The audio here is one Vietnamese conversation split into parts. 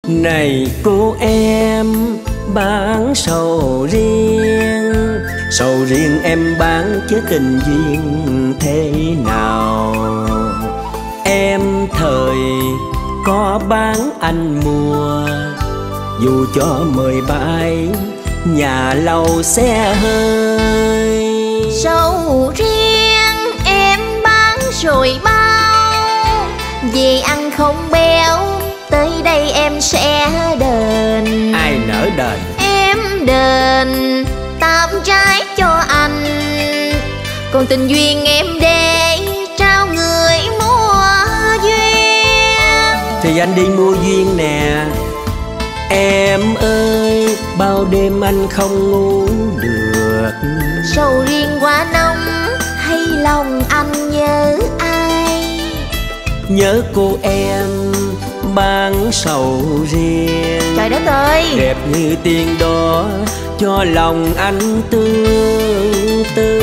Này cô em bán sầu riêng em bán chứ tình duyên thế nào? Em thời có bán anh mua, dù cho 17 nhà lâu xe hơi. Sầu riêng em bán rồi bao, vì ăn không béo tới đây em sẽ đền. Ai nỡ đền? Em đền 8 trái cho anh, còn tình duyên em để trao người mua duyên. Thì anh đi mua duyên nè. Em ơi, bao đêm anh không ngủ được. Sầu riêng quá nóng hay lòng anh nhớ ai? Nhớ cô em bán sầu riêng. Trời đất ơi, đẹp như tiên đó cho lòng anh tương tư.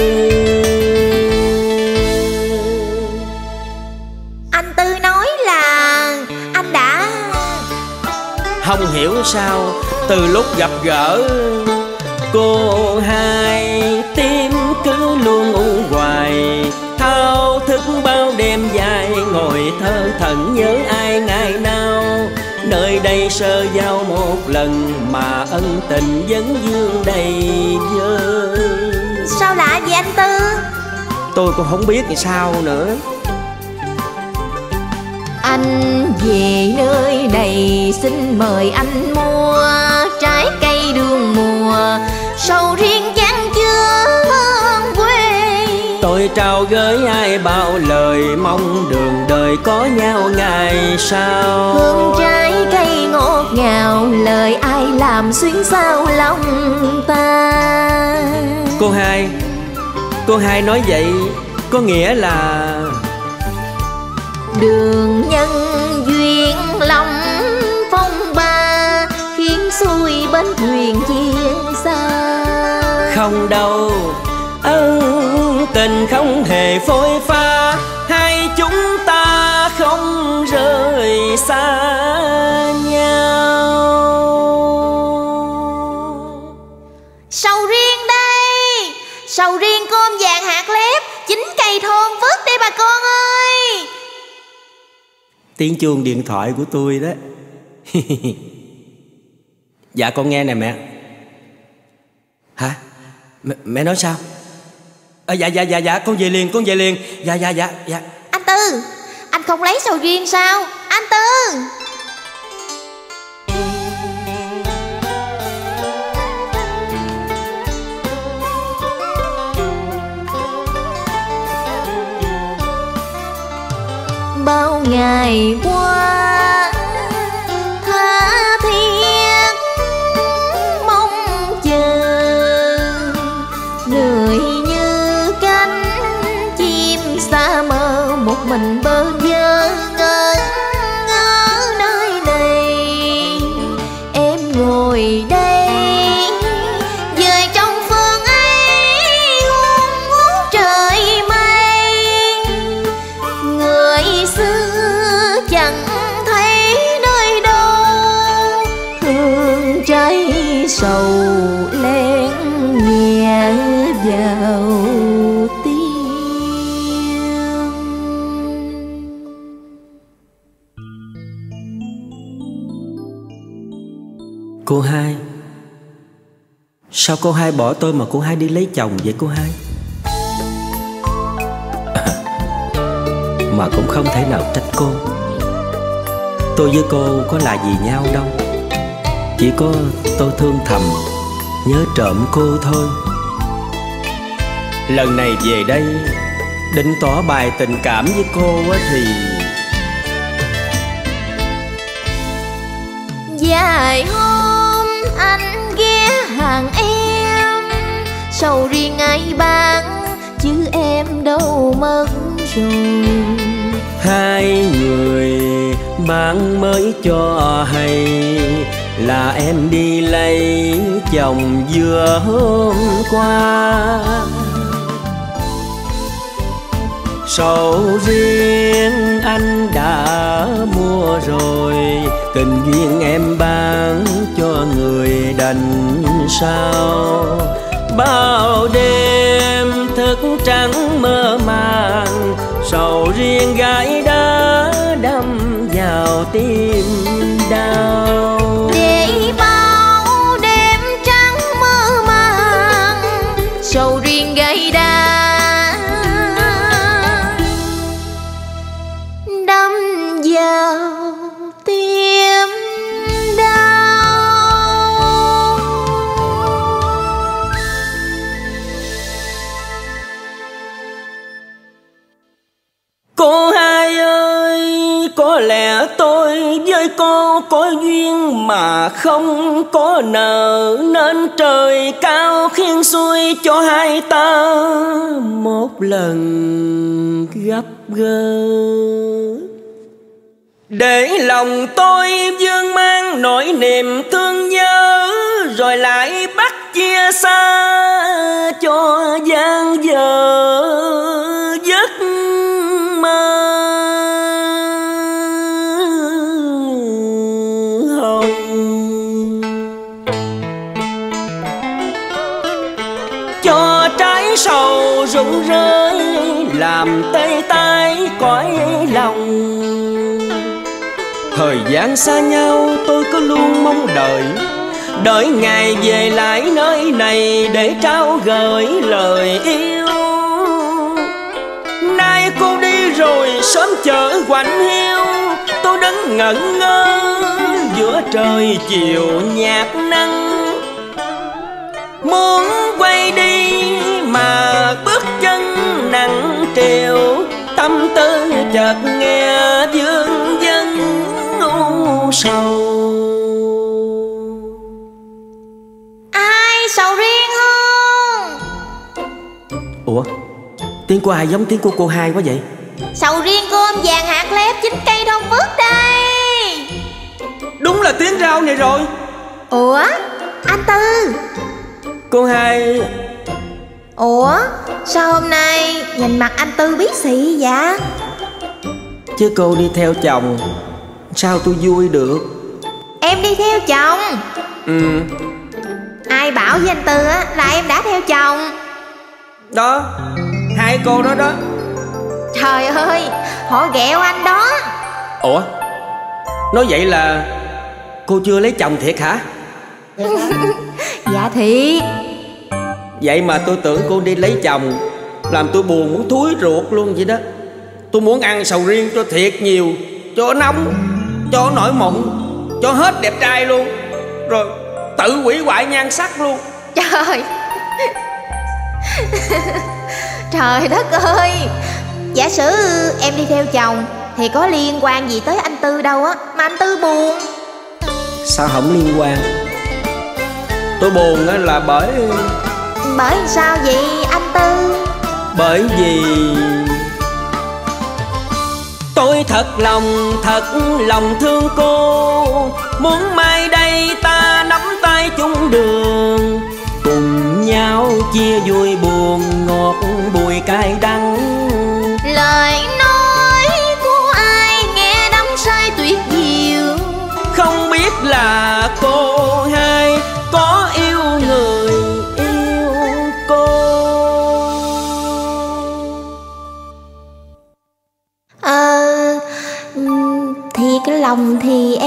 anh Tư nói là anh đã... Không hiểu sao từ lúc gặp gỡ cô hai, tim cứ luôn u hoài, thao thức bao đêm dài, ngồi thơ thẩn nhớ ai ngày nào. Nơi đây sơ giao một lần mà ân tình vẫn vương đầy vơi. Sao lạ vậy anh Tư? Tôi cũng không biết thì sao nữa. Anh về nơi này xin mời anh mua trái cây đường mùa, sầu riêng chan chứa hương quê. Tôi trao gửi ai bao lời, mong đường đời có nhau ngày sau. Hương trái cây ngọt ngào, lời ai làm xuyên sao lòng ta. Cô hai nói vậy có nghĩa là đường nhân duyên lòng phong ba, khiến xuôi bến thuyền chia xa. không đâu, ân tình không hề phôi pha, hai chúng ta không rời xa nhau. Sầu riêng đây, sầu riêng cơm vàng hạt lép, chín cây thơm phức đây bà con ơi. Tiếng chuông điện thoại của tôi đó. Dạ con nghe nè mẹ. Hả? Mẹ nói sao? Dạ con về liền, con về liền. Dạ. Anh Tư, anh không lấy sầu riêng sao? Anh Tư. Bao ngày qua tha thiết mong chờ, người như cánh chim xa mơ một mình bơ vơ ngơ ngỡ nơi này. Em ngồi đây về trong phương ấy hôn ngút trời mây, người xưa chẳng thấy nơi đâu, hương trái sầu len nhẹ vào tim. Cô hai, sao cô hai bỏ tôi mà cô hai đi lấy chồng vậy cô hai? Mà cũng không thể nào trách cô. Tôi với cô có là gì nhau đâu, chỉ có tôi thương thầm nhớ trộm cô thôi. Lần này về đây định tỏ bài tình cảm với cô á thì vài hôm anh ghé hàng em, sầu riêng ai bán chứ em đâu mất rồi. hai người bạn mới cho hay là em đi lấy chồng vừa hôm qua. Sầu riêng anh đã mua rồi, tình duyên em đành sao. Bao đêm thức trắng mơ màng, sầu riêng gái đã đâm vào tim đau. Để bao đêm trắng mơ màng, sầu riêng gái đã đâm vào tim đau. Cô hai ơi, có lẽ tôi với cô có duyên mà không có nợ, nên trời cao khiến xuôi cho hai ta một lần gặp gỡ. Để lòng tôi vương mang nỗi niềm thương nhớ, rồi lại bắt chia xa cho gian dở giấc mơ hồng. Cho trái sầu rụng rơi làm tê tái cõi lòng. Thời gian xa nhau tôi cứ luôn mong đợi, đợi ngày về lại nơi này để trao gửi lời yêu. Nay cô đi rồi sớm chở quạnh hiu, tôi đứng ngẩn ngơ giữa trời chiều nhạt nắng. Muốn quay đi mà bước chân nặng trĩu, tâm tư chợt nghe vương vấn u sầu. Ai sầu riêng không? Ủa, tiếng của ai giống tiếng của cô hai quá vậy? Sầu riêng cô ôm vàng hạt lép 9 cây đông phước đây. Đúng là tiếng rau này rồi. Ủa, anh Tư. Cô hai. Ủa, sao hôm nay nhìn mặt anh Tư biết xị vậy? Chứ cô đi theo chồng, sao tôi vui được? Em đi theo chồng? Ừ. Ai bảo với anh Tư á là em đã theo chồng? Đó, hai cô đó đó. Trời ơi, họ ghẹo anh đó. Ủa, nói vậy là cô chưa lấy chồng thiệt hả? Dạ thiệt. Vậy mà tôi tưởng cô đi lấy chồng, làm tôi buồn muốn thúi ruột luôn vậy đó. Tôi muốn ăn sầu riêng cho thiệt nhiều, cho nóng, cho nổi mụn, cho hết đẹp trai luôn, rồi tự hủy hoại nhan sắc luôn. Trời. Trời đất ơi. Giả sử em đi theo chồng thì có liên quan gì tới anh Tư đâu á, mà anh Tư buồn. Sao không liên quan? Tôi buồn là bởi sao vậy anh Tư? Bởi vì tôi thật lòng thương cô, muốn mai đây ta nắm tay chung đường, cùng nhau chia vui buồn ngọt bùi cay đắng. Lời nói của ai nghe đắm say tuyệt diệu, không biết là cô hai có yêu người yêu cô. Thì cái lòng thì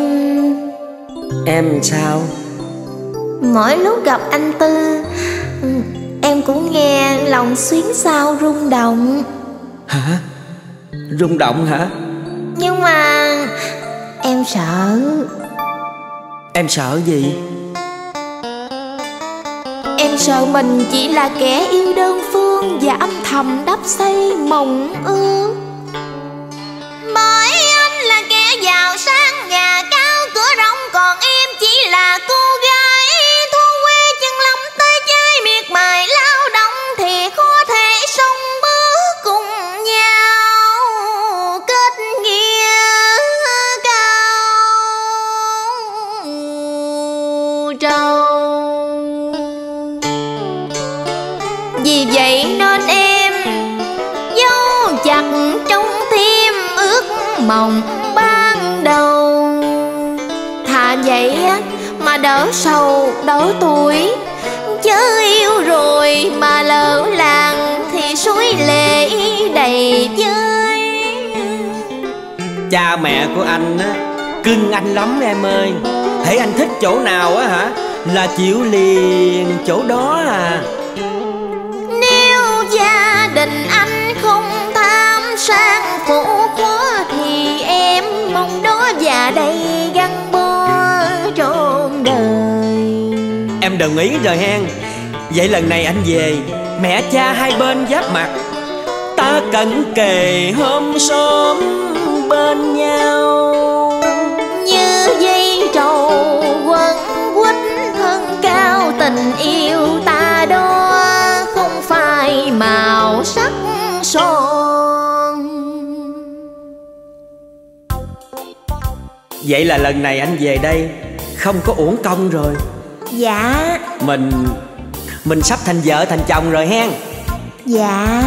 em sao? mỗi lúc gặp anh Tư em cũng nghe lòng xuyến xao rung động. Hả? Rung động hả? Nhưng mà em sợ. Em sợ gì? Em sợ mình chỉ là kẻ yêu đơn phương và âm thầm đắp xây mộng ước. Bởi anh là kẻ giàu sang nhà cao cửa rộng, còn em chỉ là cô gái thôn quê chân lắm tới chơi miệt mài lao động, thì có thể sống bước cùng nhau kết nghĩa cao trâu. Vì vậy nên em dấu chặt trong tim ước mộng ban đầu. Thà vậy mà đỡ sầu đỡ tuổi. Chớ yêu rồi mà lỡ làng thì suối lệ đầy vơi. Cha mẹ của anh á cưng anh lắm em ơi. Hễ anh thích chỗ nào á hả là chịu liền chỗ đó à. Nếu gia đình anh không tham sang phú quá thì em mong đó già đây gắn bó trọn đời. Em đồng ý rồi hen. Vậy lần này anh về, mẹ cha hai bên giáp mặt, ta cận kề hôm xóm bên nhau. Như dây trầu quấn quýt thân cao, tình yêu ta đó không phải màu sắc son. Vậy là lần này anh về đây không có uổng công rồi. Dạ. Mình sắp thành vợ thành chồng rồi hen. Dạ.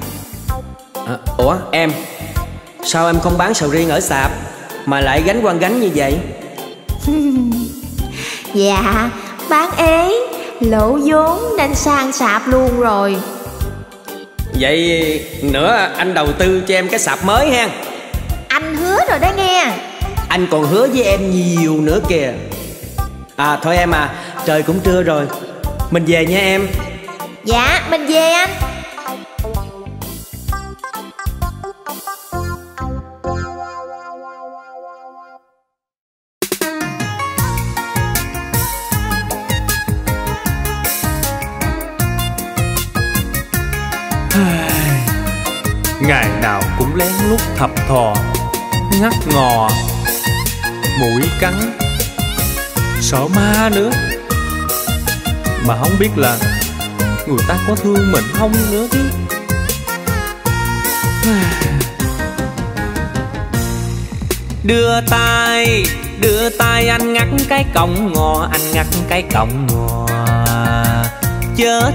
Ủa em, sao em không bán sầu riêng ở sạp mà lại gánh qua gánh như vậy? Dạ, bán ế, lỗ vốn nên sang sạp luôn rồi. Vậy nữa anh đầu tư cho em cái sạp mới hen. Anh hứa rồi đó nghe. Anh còn hứa với em nhiều nữa kìa. Thôi em à, trời cũng trưa rồi, mình về nha em. Dạ, mình về anh. Ngày nào cũng lén lút thập thò, ngắt ngò, mũi cắn, sợ ma nữa. Mà không biết là người ta có thương mình không nữa chứ. Đưa tay anh ngắt cái cọng ngò, anh ngắt cái cọng ngò. Chớ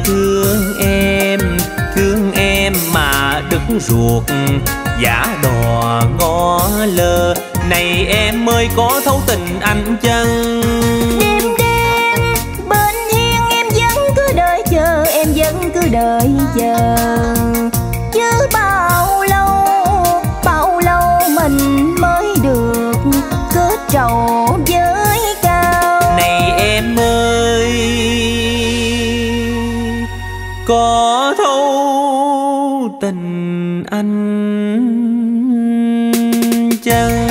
thương em mà đứt ruột, giả đò ngó lơ. Này em ơi có thấu tình anh chăng? Đêm đêm bên hiên em vẫn cứ đợi chờ, em vẫn cứ đợi chờ. Chứ bao lâu mình mới được kết trầu với cao. Này em ơi có thấu tình anh chăng?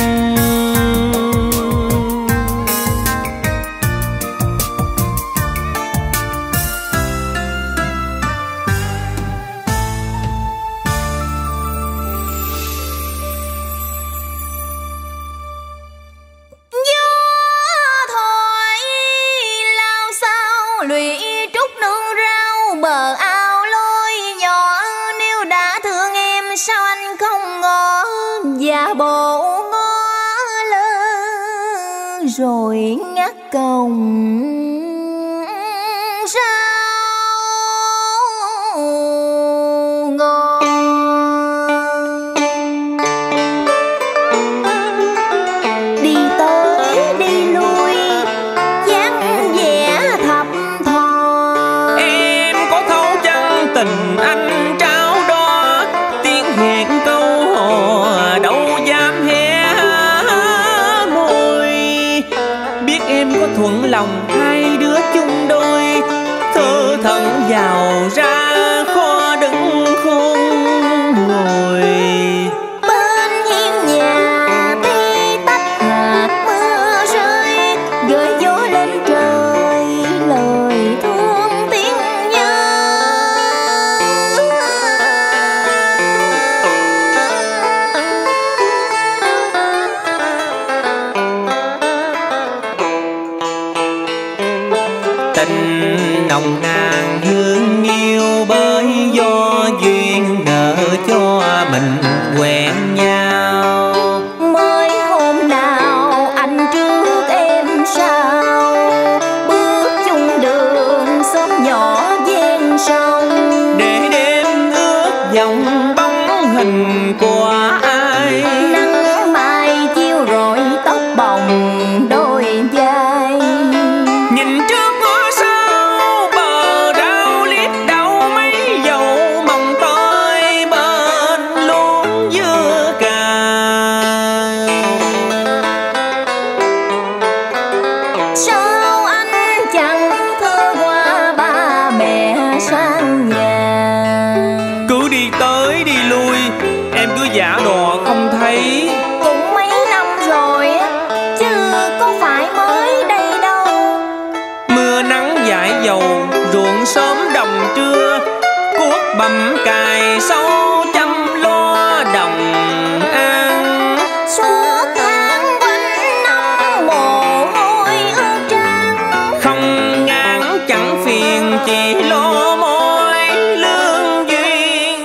Rồi ngắt còng rau ngon. Đi tới đi lui dáng vẻ thập thò. Em có thấu chân tình anh trao đó, tiếng hẹn câu hò đâu dám hé môi. Biết em có thuận lòng hai đứa chung đôi, thơ thẩn vào ra kho đứng khôn ngồi. Bên hiên nhà tí tách hạt mưa rơi, gợi gió lên trời lời thương tiếng nhớ. Tình nồng nàn hương yêu bởi do duyên nợ cho mình quen nhau. Mới hôm nào anh trước em sau, bước chung đường xóm nhỏ ven sông. Để đêm ước vòng bóng hình của ai, Nắng mai chiếu rọi tóc bồng đôi vai. sao anh chẳng thưa qua ba mẹ sang nhà. Cứ đi tới đi lui, em cứ giả đò không thấy. Cũng mấy năm rồi á, chứ có phải mới đây đâu. Mưa nắng dãi dầu, ruộng sớm đồng trưa, cuốc bầm cài sâu chăm lo đồng an. Suốt tháng quanh năm mồ hôi ướt trán, Không ngán chẳng phiền chỉ lo môi lương duyên.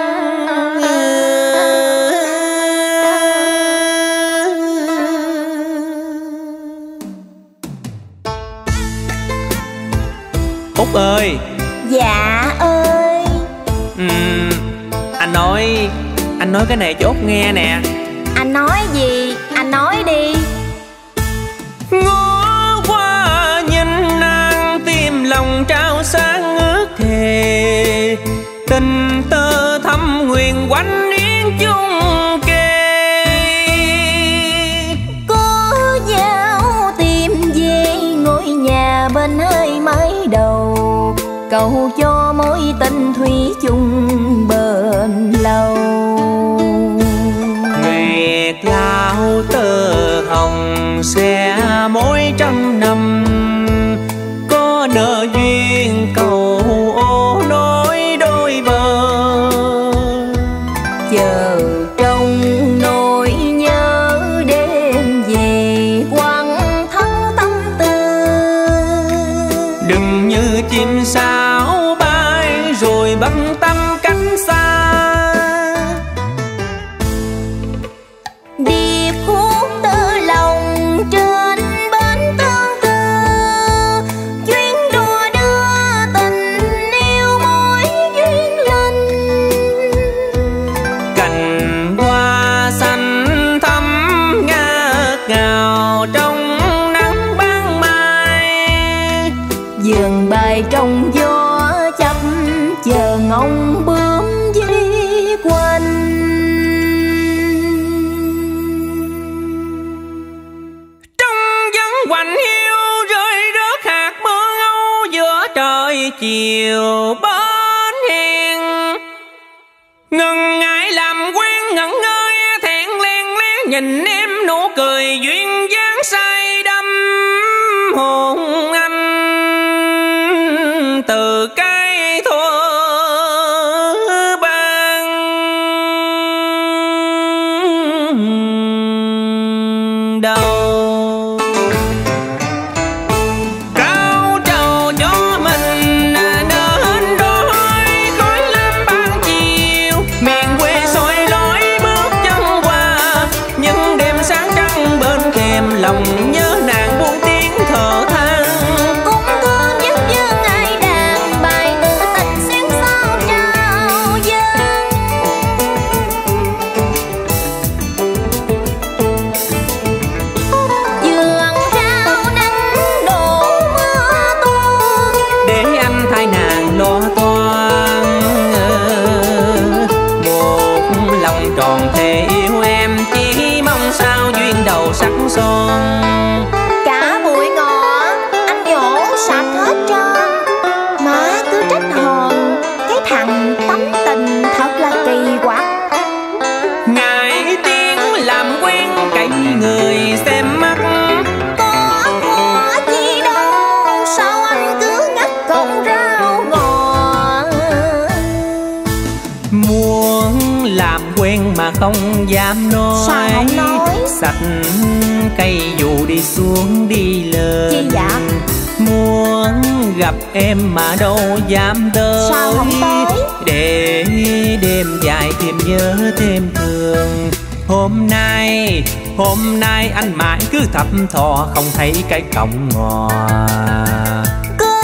Út ơi. dạ ơi. Anh nói cái này cho Út nghe nè. Anh nói gì? Anh nói đi. Ngó qua nhìn nàng tim lòng trao sáng ước thề, tình tơ thắm nguyện quanh yến chung kề. Có dao tìm về ngôi nhà bên hơi mái đầu, cầu cho mối tình thủy chung bền lâu. Nguyệt lao tơ hồng xe mối trăm năm, có nợ duyên cầu ô nối đôi bờ. Chờ trong nỗi nhớ đêm về quăng thấu tâm tư. Đừng như chim sáo bay rồi bắt tâm cánh xa. Điệp khúc tơ lòng trên bến tương tư, chuyến đua đưa tình yêu mối duyên lành. Cành hoa xanh thắm ngát ngào trong nắng ban mai. Vườn bài trong gió chấp chờ ngóng bướm di quanh. Trong vắng quạnh hiu rơi rớt hạt mưa âu giữa trời chiều bến hiền. Ngần ngại làm quen ngẩn ngơi thẹn len lén nhìn em nụ cười duyên dáng say đắm hồn anh từ cái thuở ban đầu. Cao trầu cho mình nên đôi khói lam ban chiều, miền quê soi lối bước chân qua những đêm sáng trăng bên thềm lòng nhớ nàng buông tiếng thở than. Cũng thương nhất như ngày đàn bài tư tình xuyên sao trao dâng. Vườn rau nắng đổ mưa tuôn, Để anh thay nàng lo toan. Một lòng tròn thề yêu em chỉ mong sao duyên đầu sắc son. cả bụi ngọ anh nhổ sạch hết trơn. Má cứ trách hờn cái thằng tấm tình thật là kỳ quặc. Ngại tiếng làm quen cậy người xem mắt. Có chi đâu sao anh cứ ngắt cọng rau ngò. Muốn làm quen mà không dám nói. Sao không nói? Sạch cây dù đi xuống đi lên. Chi dạ? Muốn gặp em mà đâu dám tới. Sao không tới? Để đêm dài thêm nhớ thêm thương. Hôm nay anh mãi cứ thập thò không thấy cái cọng ngò. Cứ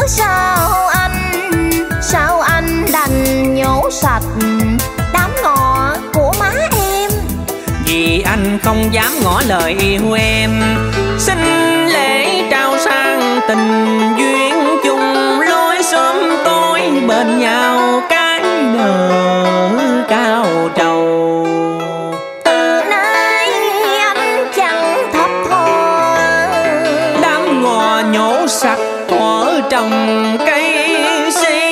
sao anh đành nhổ sạch đám ngọ của má em. Vì anh không dám ngỏ lời yêu em, xin lễ trao sang tình duyên chung lối sớm tối bên nhau cái nở cao trầu. Từ nay anh chẳng thập thò Đám ngò nhổ sạch cỏ trồng cây si.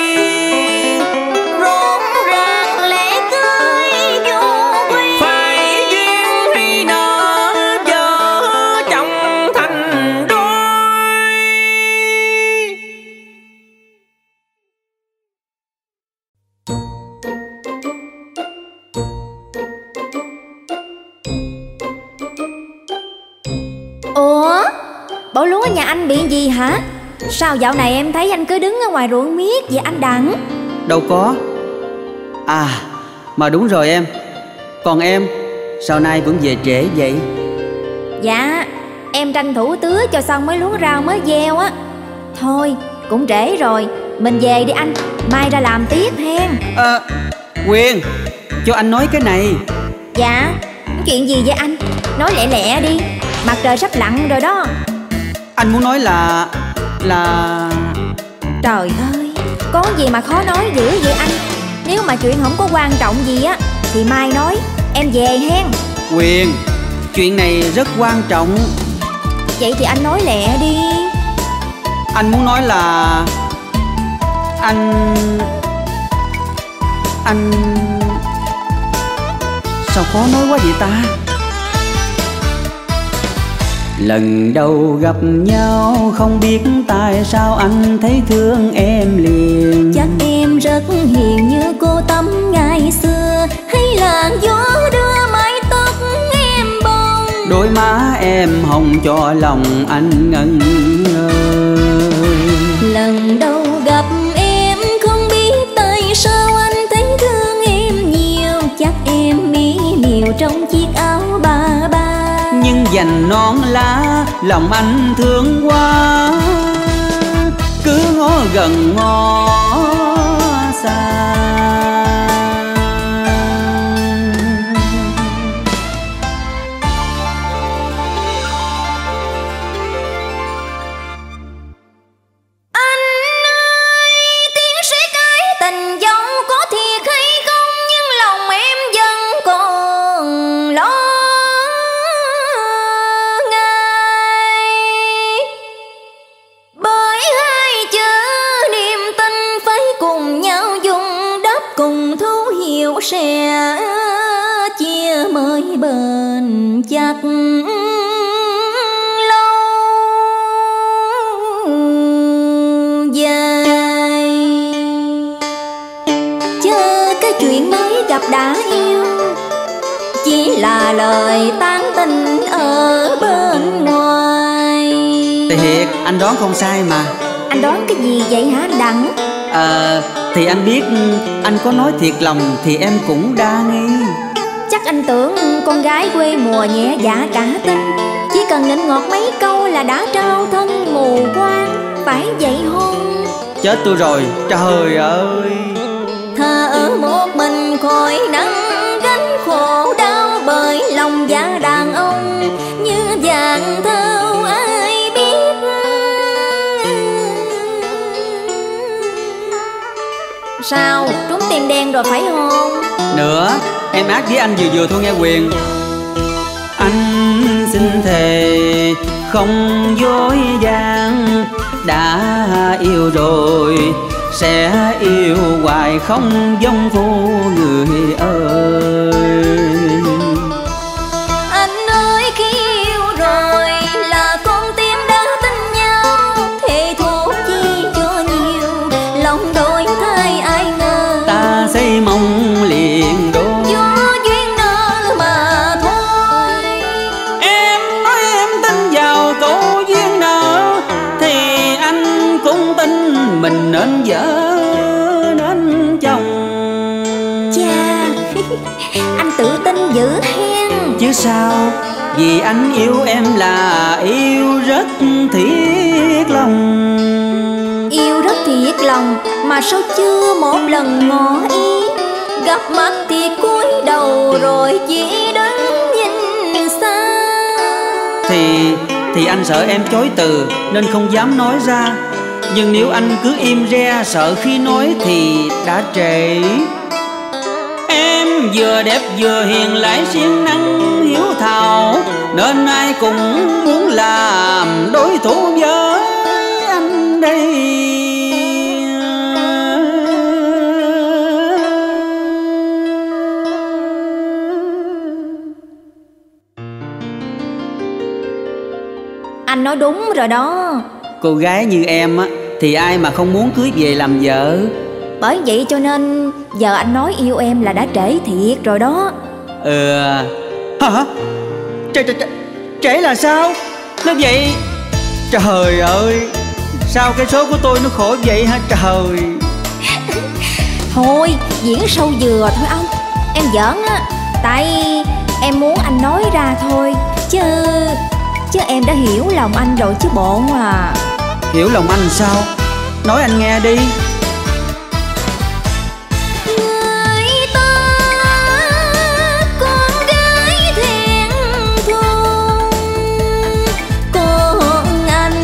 Rộn ràng lễ cưới vô quy, Phải duyên hay nợ vợ chồng thành đôi. Ủa, bộ lúa nhà anh bị gì hả? Sao dạo này em thấy anh cứ đứng ở ngoài ruộng miết vậy anh Đặng? Đâu có. À, mà đúng rồi em. Còn em, sao nay vẫn về trễ vậy? Dạ, em tranh thủ tưới cho xong mấy lúa rau mới gieo á. Thôi, cũng trễ rồi, mình về đi anh, mai ra làm tiếp hen. Quyền, cho anh nói cái này. Dạ, chuyện gì vậy anh? Nói lẹ lẹ đi, mặt trời sắp lặn rồi đó. Anh muốn nói là... Trời ơi, có gì mà khó nói dữ vậy anh? Nếu mà chuyện không có quan trọng gì á thì mai nói, em về hen. Quyền, chuyện này rất quan trọng. Vậy thì anh nói lẹ đi. Anh muốn nói là... Anh... Sao khó nói quá vậy ta? Lần đầu gặp nhau không biết tại sao anh thấy thương em liền. Chắc em rất hiền như cô Tâm ngày xưa, hay là gió đưa mái tóc em bông. Đôi má em hồng cho lòng anh ngẩn ngơ. Lần đầu gặp em không biết tại sao anh thấy thương em nhiều. Chắc em mỹ miều trong chiếc áo ba ba, Nhưng dành non lá lòng anh thương quá, cứ ngó gần ngó xa. Anh ơi, tiếng sẽ cái tình dâu có thiệt hay không, nhưng lòng em vẫn còn lo ngại. Bởi hai chữ niềm tin phải cùng nhau dung đắp, cùng thấu hiểu sẽ chia mới bền chặt dài. chớ cái chuyện mới gặp đã yêu chỉ là lời tán tình ở bên ngoài. Thiệt, anh đoán không sai mà. Anh đoán cái gì vậy hả anh Đặng? Thì anh biết anh có nói thiệt lòng thì em cũng đa nghi. Chắc anh tưởng con gái quê mùa nhẹ dạ cả tin, chỉ cần nịnh ngọt mấy câu là đã trao thân mù quang, phải vậy không? Chết tôi rồi, trời ơi. Thà ở một mình khỏi nắng gánh khổ đau, bởi lòng dạ đàn ông như vàng thâu ai biết. Sao, trúng tim đen rồi phải không? Nữa, em ác với anh vừa vừa thôi nghe Quyền. Anh xin thề không dối gian, đã yêu rồi sẽ yêu hoài không giống vô người ơi. Anh ơi, khi yêu rồi là con tim đã tin nhau, thề thốt chi cho nhiều lòng đổi thay ai ngờ. Ta xây mong liền đôi, Gió duyên nợ mà thôi. em nói em tin vào câu duyên nợ, thì anh cũng tin mình nên vợ nên chồng. Chà, anh tự tin dữ hen. Chứ sao, vì anh yêu em là yêu rất thiết lòng. Yêu rất thiệt lòng mà sao chưa một lần ngỏ ý, Gặp mặt thì cúi đầu rồi chỉ đứng nhìn xa. Thì anh sợ em chối từ nên không dám nói ra. Nhưng nếu anh cứ im re sợ khi nói thì đã trễ. Em vừa đẹp vừa hiền lại siêng năng hiếu thảo, nên ai cũng muốn làm đối thủ với. anh nói đúng rồi đó. Cô gái như em á thì ai mà không muốn cưới về làm vợ. Bởi vậy cho nên giờ anh nói yêu em là đã trễ thiệt rồi đó. Hả? Trễ là sao? Nói vậy. Trời ơi, sao cái số của tôi nó khổ vậy hả trời? Thôi, diễn sâu vừa thôi ông. Em giỡn á. Tại em muốn anh nói ra thôi. Chứ em đã hiểu lòng anh rồi chứ bộ à. Hiểu lòng anh sao? Nói anh nghe đi. Người ta con gái thẹn thùng, còn anh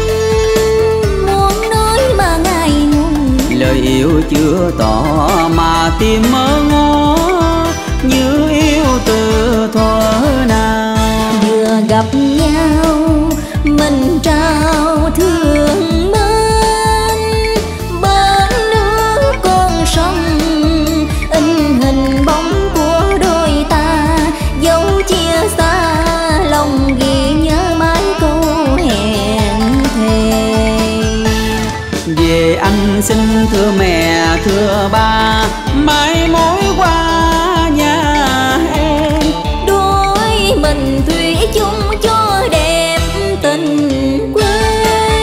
muốn nói mà ngại ngùng. Lời yêu chưa tỏ mà tim mơ ngó, như yêu từ thuở nào. Vừa gặp nhau mình trao thương mến, bên nước con sông in hình bóng của đôi ta. Dấu chia xa lòng ghi nhớ mãi câu hẹn thề. Về anh xin thưa mẹ thưa ba, mãi mối qua nhà em. Đôi mình thủy chung cho đẹp tình quê.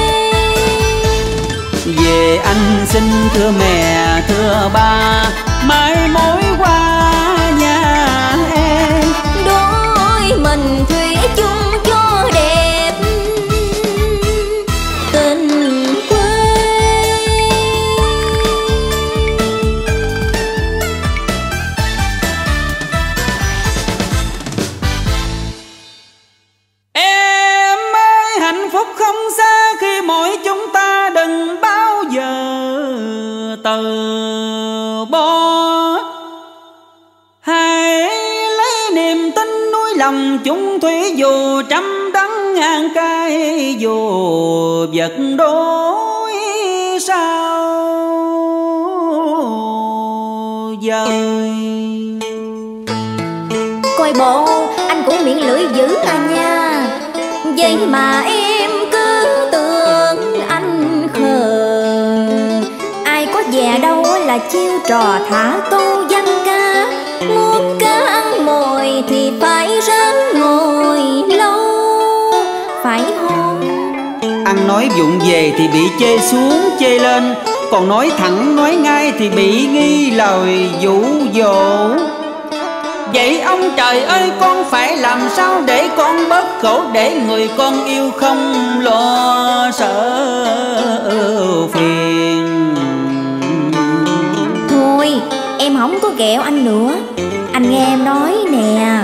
Về anh xin thưa mẹ thưa ba, mãi mối qua nhà em. Đôi mình thủy chung cho đẹp tình quê. Em ơi, hạnh phúc không xa khi mỗi chúng ta đừng bao giờ từ bỏ. Hãy lấy niềm tin nuôi lòng chung thủy, dù trăm đắng ngàn cay, dù vật đối sao dời. Coi bộ anh cũng miệng lưỡi dữ à nha. Vậy mà em cứ tưởng anh khờ. Ai có về đâu là chiêu trò thả tô văn ca. Muốn cá ăn mồi thì phải ráng ngồi lâu, phải không? Ăn nói vụng về thì bị chê xuống chê lên, còn nói thẳng nói ngay thì bị nghi lời dụ dỗ. Vậy ông trời ơi, con phải làm sao để con bớt khổ, để người con yêu không lo sợ phiền. Thôi em không có ghẹo anh nữa. Anh nghe em nói nè.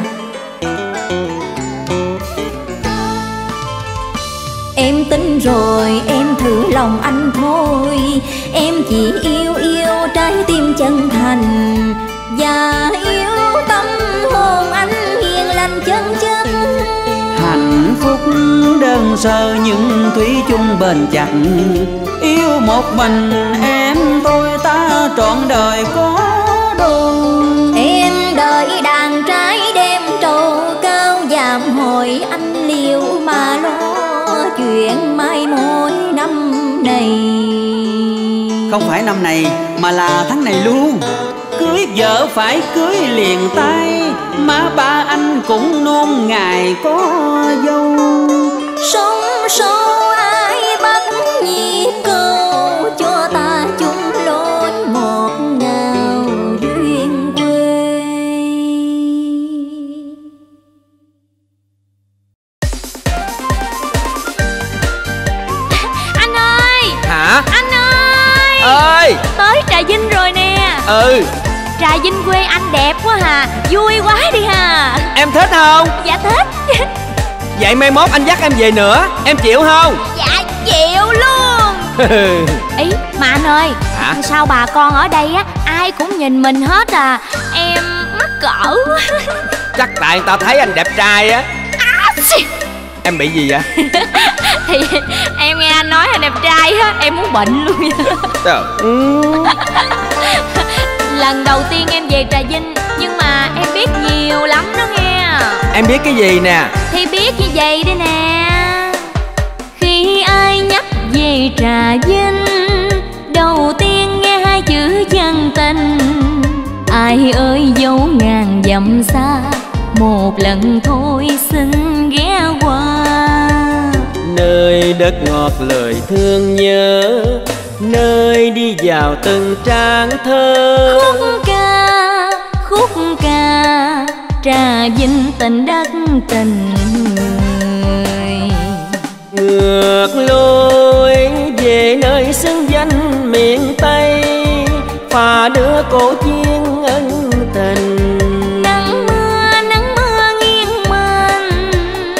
Em tin rồi, em thử lòng anh thôi. Em chỉ yêu trái tim chân thành, và yêu tâm hồn anh hiền lành chân chất. Hạnh phúc đơn sơ nhưng thủy chung bền chặt, yêu một mình em tôi ta trọn đời có đôi. Em đợi đàn trai đem trầu cao dạm hồi, anh liều mà lo chuyện mai mối năm này. Không phải năm này mà là tháng này luôn. Cưới vợ phải cưới liền tay, má ba anh cũng nôn ngày có dâu. Sống số ai bắt nhịp câu, cho ta chung lối ngọt ngào duyên quê. Anh ơi! Hả? Anh ơi! Ơi! Tới Trà Vinh rồi nè. Ừ. Trà Vinh quê anh đẹp quá hà, vui quá đi hà. Em thích không? Dạ thích. Vậy mai mốt anh dắt em về nữa, em chịu không? Dạ chịu luôn. Ý mà anh ơi, hả? sao bà con ở đây á ai cũng nhìn mình hết à, em mắc cỡ quá. Chắc tại người ta thấy anh đẹp trai á. Em bị gì vậy? Thì em nghe anh nói anh đẹp trai á, em muốn bệnh luôn vậy. Trời. Lần đầu tiên em về Trà Vinh, nhưng mà em biết nhiều lắm đó nghe. Em biết cái gì nè? Thì biết như vậy đây nè. về Trà Vinh, đầu tiên nghe hai chữ chân tình. Ai ơi dấu ngàn dặm xa, một lần thôi xin ghé qua. Nơi đất ngọt lời thương nhớ, nơi đi vào từng trang thơ. Khúc ca Trà Vinh tình đất tình người. Ngược lối về nơi xứng danh miền Tây, phà đưa cổ chiên ân tình. Nắng mưa nghiêng mênh,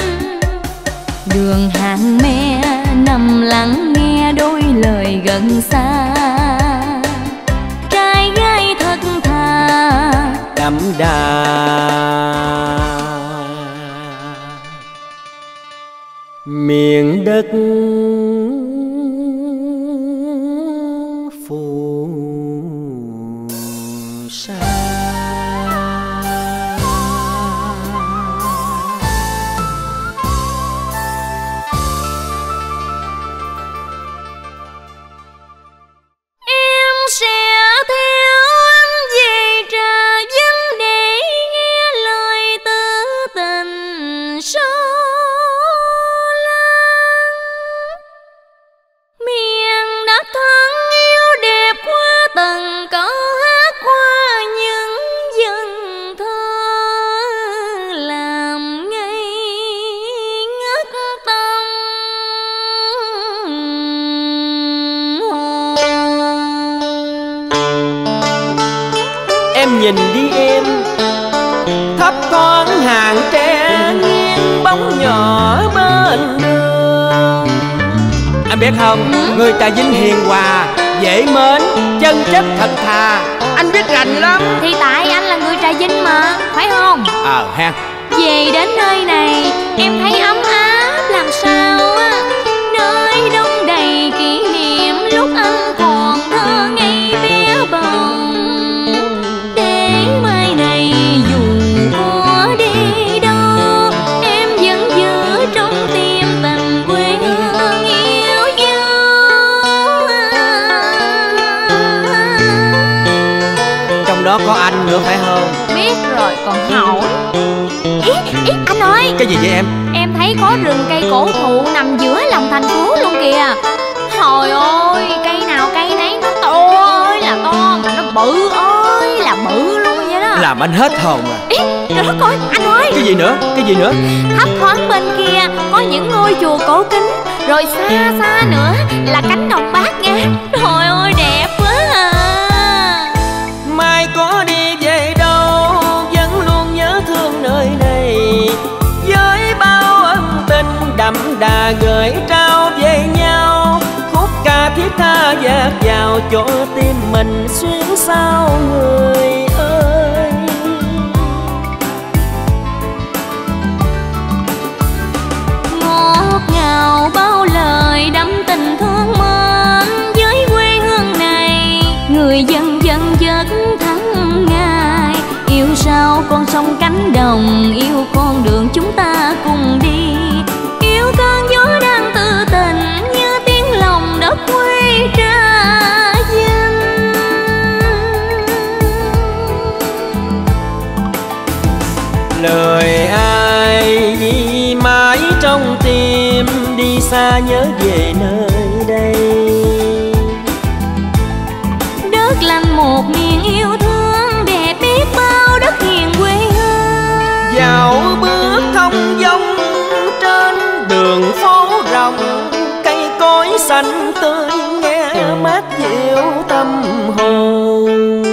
đường hàng me nằm lặng nghe đôi lời gần xa. Trai gái thật thà đậm đà, miền đất phù sa. Em sẽ theo anh về Trà Vinh để nghe lời tứ tình sâu lắng. Miền đất thân yêu đẹp qua từng câu hát, qua những dân thơ làm ngây ngất tâm hồn. Em nhìn đi em, thấp thoáng hàng tre nghiêng bóng nhỏ bên đường. Anh biết không, người Trà Vinh hiền hòa, dễ mến, chân chất thật thà. Anh biết rành lắm. Thì tại anh là người Trà Vinh mà, phải không? Ha. Về đến nơi này em thấy ấm áp làm sao á. Nơi đông đầy kỷ niệm lúc anh còn thơ ngây bé bồng. Để mai này dù có đi đâu, em vẫn giữ trong tim tình quê hương yêu dấu. Trong đó có anh nữa phải không? Biết rồi còn hỏi. Ý anh ơi. Cái gì vậy em? Em thấy có rừng cây cổ thụ nằm giữa lòng thành phố luôn kìa. Trời ơi, cây nào cây nấy nó to ơi là to, mà nó bự ơi là bự luôn vậy đó. Làm anh hết hồn à. Ý, trời đất ơi, anh ơi. Cái gì nữa? Cái gì nữa? Thấp thoáng bên kia có những ngôi chùa cổ kính, rồi xa xa nữa là cánh đồng bát ngát. Trời ơi, đẹp quá à. Mai có đi về đâu vẫn luôn nhớ thương nơi này, với bao ân tình đậm đà gửi trao về nhau. Khúc ca thiết tha dạt vào chỗ tim mình xuyên sao người ơi. Ngọt ngào bao lời đắm tình thương mến, với quê hương này người dân dân chất thắng ngài. Yêu sao con sông cánh đồng, yêu con đường chúng ta cùng đi. Yêu cơn gió đang tư tình như tiếng lòng đất quê Trà Vinh. Lời ai ghi mãi trong tim, đi xa nhớ về nơi đây. Đất lành một miền yêu thương, đẹp biết bao đất hiền quê hương. Dạo bước thông dong trên đường phố rộng, cây cối xanh tươi nghe mát dịu tâm hồn.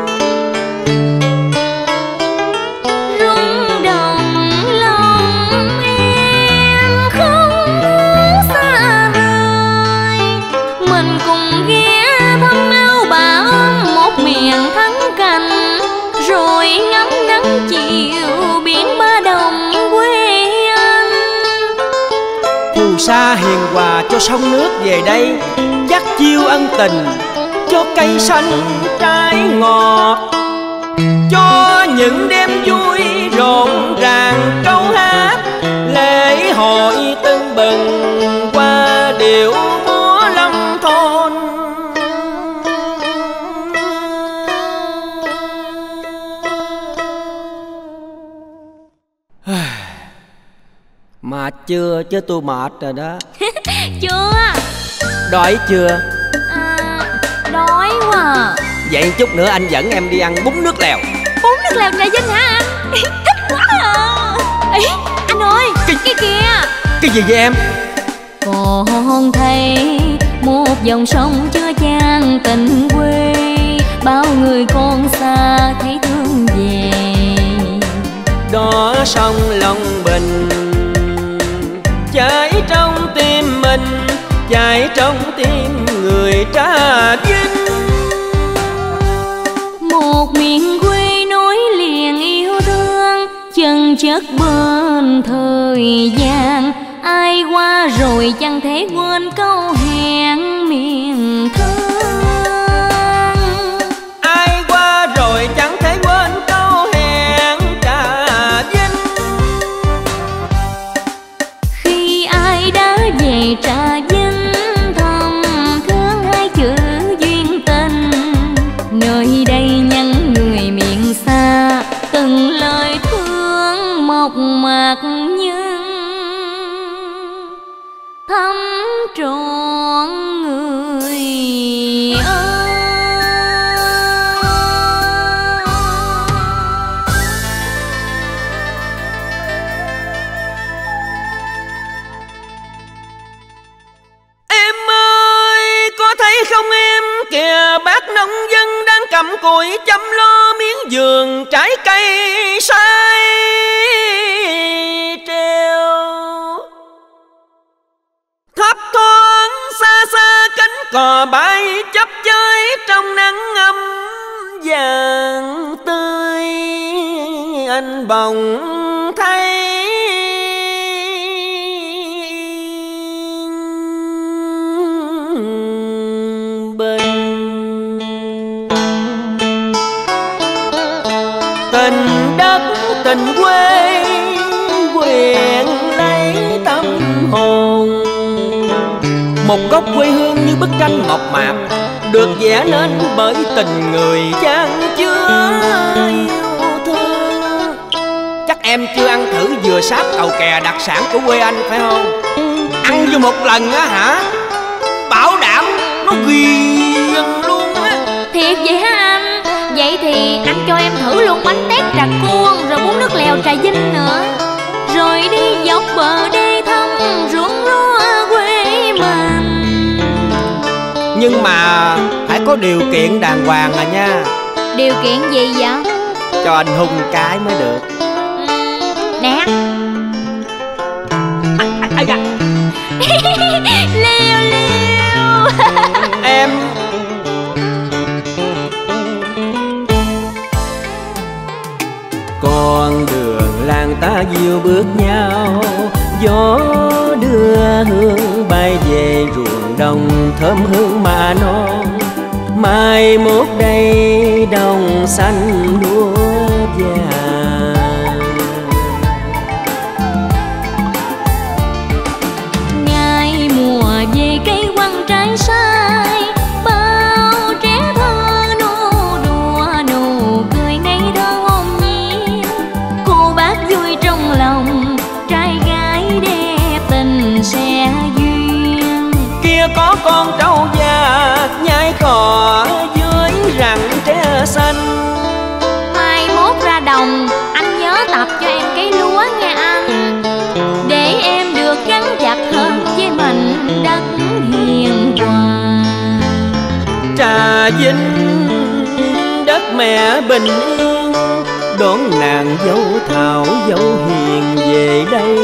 Rung động lòng em không muốn xa rời, mình cùng ghé thăm áo bà ôm một miền thắng cảnh, rồi ngắm nắng chiều biển Ba Đồng quê anh. Phù sa hiền hòa cho sông nước về đây, dắt chiêu ân tình cho cây xanh trái ngọt, cho những đêm vui rộn ràng câu hát, lễ hội tưng bừng qua điệu múa chưa chứ tôi mệt rồi đó. Chưa. Đói chưa? Đói quá à. Vậy chút nữa anh dẫn em đi ăn bún nước lèo. Bún nước lèo Trà Vinh hả anh? Thích quá à. Ý, anh ơi, cái kìa. Cái gì vậy em? Còn thấy một dòng sông chứa chan tình quê, bao người con xa thấy thương về. Đó sông Long Bình chảy trong tim mình, chảy trong tim người Trà Vinh. Một miền quê nối liền yêu thương, chân chất bên thời gian. Ai qua rồi chẳng thể quên câu hẹn miền thương. Ai qua rồi chẳng thể quên câu hẹn Trà Vinh. Khi ai đã về Trà Vinh, thầm thương hai chữ duyên tình. Nơi đây nhắn người miền xa, từng lời thương mộc mạc nhưng thấm trọn người ơi. Em ơi, có thấy không em? Kìa bác nông dân đang cầm cùi chăm lo miếng vườn trái cây sai treo. Thấp thoáng xa xa cánh cò bay chấp chới trong nắng ấm vàng tươi. Anh bỗng thấy tình đất tình quê quyện lấy tâm hồn. Một góc quê hương như bức tranh mộc mạc, được vẽ nên bởi tình người chan chứa yêu thương. Chắc em chưa ăn thử dừa sáp cầu kè đặc sản của quê anh phải không? Ăn vô một lần á hả, bảo đảm nó ghiền luôn á. Thiệt vậy hả anh? Vậy thì anh cho em thử luôn bánh tét Trà Cuông, rồi bún nước lèo Trà Vinh nữa. Rồi đi dọc bờ đê thăm ruộng lúa quê mình. Nhưng mà phải có điều kiện đàng hoàng à nha. Điều kiện gì vậy? Cho anh hung cái mới được. Nè. Liêu liêu. Em con đường làng ta diêu bước nhau, gió đưa hương bay về ruộng đồng thơm hương mà non. Mai mốt đây đồng xanh lúa vàng. Ngày mùa về cây quăng trái sai, bao trẻ thơ nô đùa nụ cười ngây thơ hồn nhiên. Cô bác vui trong lòng, trai gái đẹp tình sẽ duyên. Kia có con trâu già nhai cỏ dưới rặng tre xanh. Mai mốt ra đồng, anh nhớ tập cho em cây lúa nha anh, để em được gắn chặt hơn với mảnh đất hiền hòa. Trà Vinh đất mẹ bình yên, đón nàng dâu Thảo dâu Hiền về đây.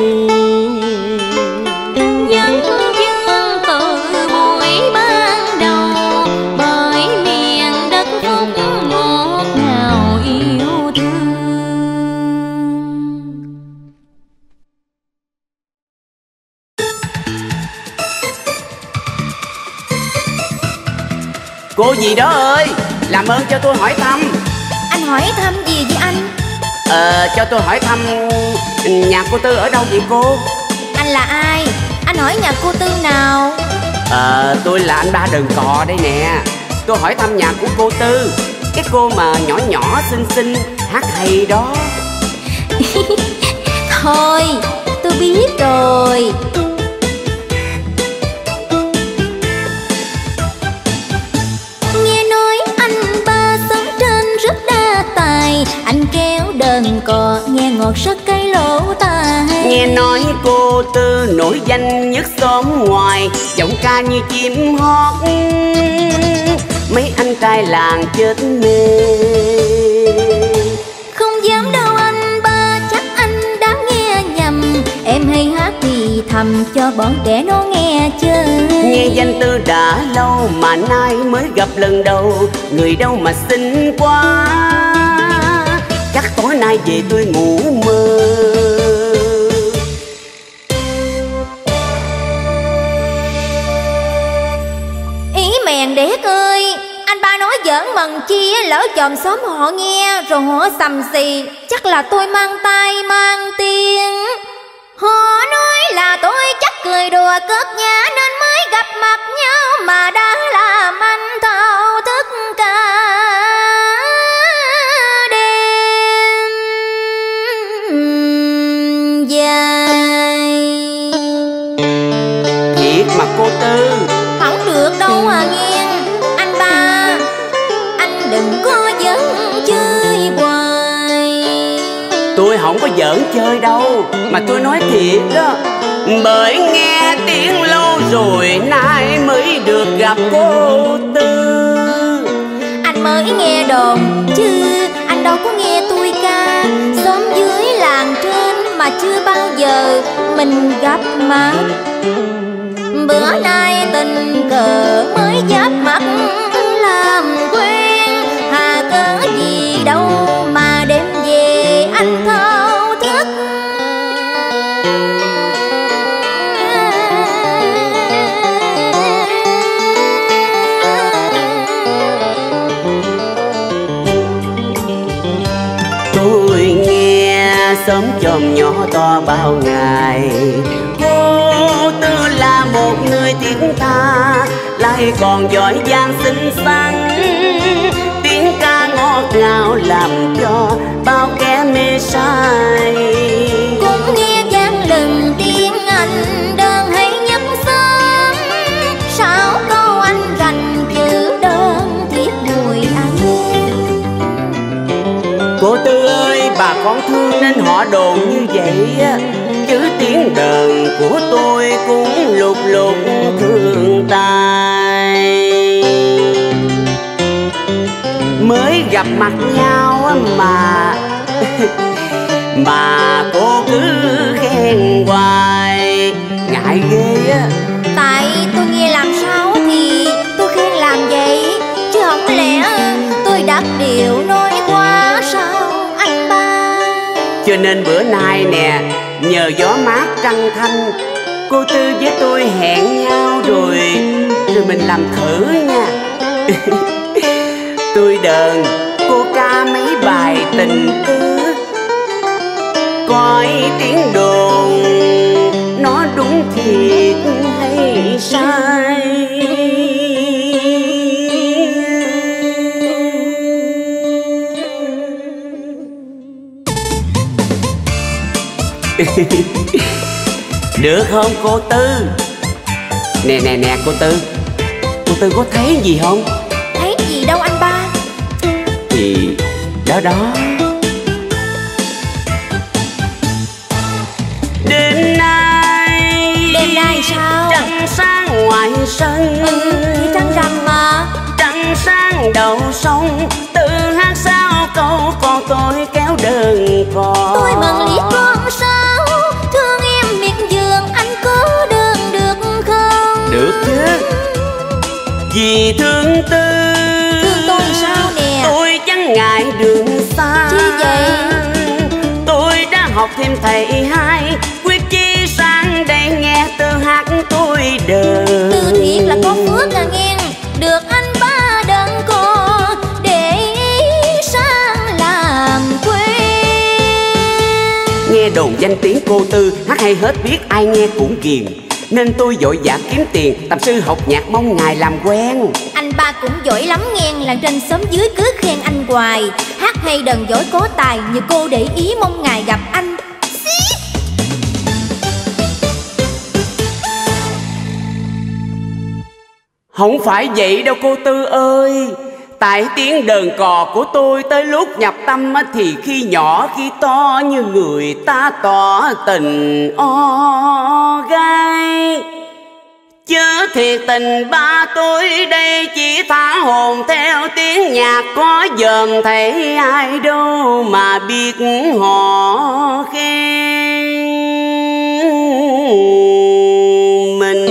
Dân dương từ buổi ban đầu, bởi miền đất phúc ngọt ngào yêu thương. Cô gì đó ơi, làm ơn cho tôi hỏi thăm. Anh hỏi thăm gì vậy anh? Cho tôi hỏi thăm nhà cô Tư ở đâu vậy cô? Anh là ai? Anh hỏi nhà cô Tư nào? Tôi là anh Ba Đờn Cò đây nè. Tôi hỏi thăm nhà của cô Tư, cái cô mà nhỏ nhỏ xinh xinh hát hay đó. Thôi, tôi biết rồi. Nghe nói anh ba sống trên rất đa tài, anh kéo đờn cò nghe ngọt rất cây lỗ tai. Nghe nói cô Tư nổi danh nhất xóm ngoài, giọng ca như chim hót, mấy anh trai làng chết mê. Không dám đâu anh ba, chắc anh đã nghe nhầm. Em hay hát thì thầm cho bọn trẻ nó nghe chơi. Nghe danh Tư đã lâu mà nay mới gặp lần đầu, người đâu mà xinh quá, chắc tối nay về tôi ngủ mơ. Ý mèn đét ơi, anh ba nói giỡn mần chi, lỡ chòm xóm họ nghe rồi họ sầm xì, chắc là tôi mang tai mang tiếng. Họ nói là tôi chắc cười đùa cợt nhã nên mới gặp mặt nhau, mà đã làm anh thao thức cả đêm dài. Thiệt mà cô Tư. Không được đâu à nghe. Anh ba, anh đừng có giỡn chơi hoài. Tôi không có giỡn chơi đâu, mà tôi nói thiệt đó. Bởi nghe tiếng lâu rồi nay mới được gặp cô Tư. Anh mới nghe đồn chứ anh đâu có nghe tôi ca. Xóm dưới làng trên mà chưa bao giờ mình gặp mặt. Bữa nay tình cờ mới giáp mặt làm quen, hà cớ gì đâu mà đêm về anh thao thức. Tôi nghe xóm chòm nhỏ to bao ngày, cô Tư là một người tiếng tha, lại còn giỏi giang xinh xắn. Tiếng ca ngọt ngào làm cho bao kẻ mê say. Cũng nghe vang lần tiếng anh đơn hay nhấp xóm, sao câu anh rành chữ đơn thiết mùi anh. Cô Tư ơi, bà con thương nên họ đồn như vậy á, chứ tiếng đờn của tôi cũng lục lục thương tai. Mới gặp mặt nhau mà cô cứ khen hoài, ngại ghê á. Tại tôi nghe làm sao thì tôi khen làm vậy, chứ không lẽ tôi đặt điều nói quá sao anh ba. Cho nên bữa nay nè, nhờ gió mát trăng thanh, cô Tư với tôi hẹn nhau rồi mình làm thử nha. Tôi đờn, cô ca mấy bài tình tứ, coi tiếng đồn nó đúng thiệt hay sai. Được không cô Tư? Nè cô Tư, cô Tư có thấy gì không? Thấy gì đâu anh ba. Thì đó. Đêm nay sao? Trăng sáng ngoài sân. Thì trăng rằm mà. Trăng sáng đầu sông, tự hát sao câu con tôi kéo đơn cò. Tôi mừng liếc con sao, thương em miệt vườn, anh có đơn được không? Được chứ, vì thương Tư. Thương tôi sao nè? Tôi chẳng ngại đường xa. Chi vậy? Tôi đã học thêm thầy hai, quyết chí sang đây nghe Tư hát tôi đờn. Tư thiệt là có phước à nghe. Được anh ba đơn cô để sang làm quen. Nghe đồn danh tiếng cô Tư hát hay hết biết ai nghe cũng ghiền, nên tôi vội vã kiếm tiền tập sư học nhạc mong ngài làm quen. Anh ba cũng giỏi lắm nghe, làng trên xóm dưới cứ khen anh hoài. Hát hay đờn giỏi có tài, như cô để ý mong ngài gặp anh. Không phải vậy đâu cô Tư ơi. Tại tiếng đờn cò của tôi tới lúc nhập tâm thì khi nhỏ khi to như người ta tỏ tình o gái. Chớ thiệt tình ba tôi đây chỉ thả hồn theo tiếng nhạc có dòm thấy ai đâu mà biết họ khen mình.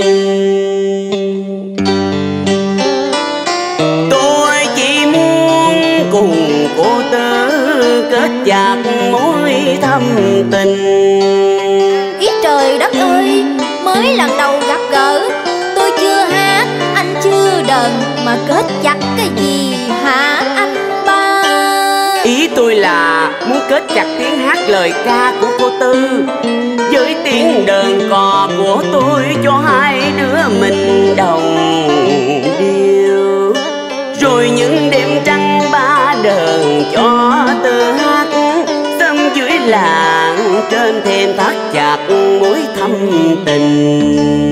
Tôi chỉ muốn cùng cô Tư kết chặt mối thâm tình. Ý trời đất ơi, mới lần đầu gặp gỡ, tôi chưa hát, anh chưa đờn mà kết chặt cái gì hả anh ba? Ý tôi là muốn kết chặt tiếng hát lời ca của cô Tư với tiếng đờn cò của tôi cho hai đứa mình đồng điệu. Rồi những đêm trăng ba đờn cho Tư hát sớm dưới làng trên thêm thắt chặt mối thâm tình.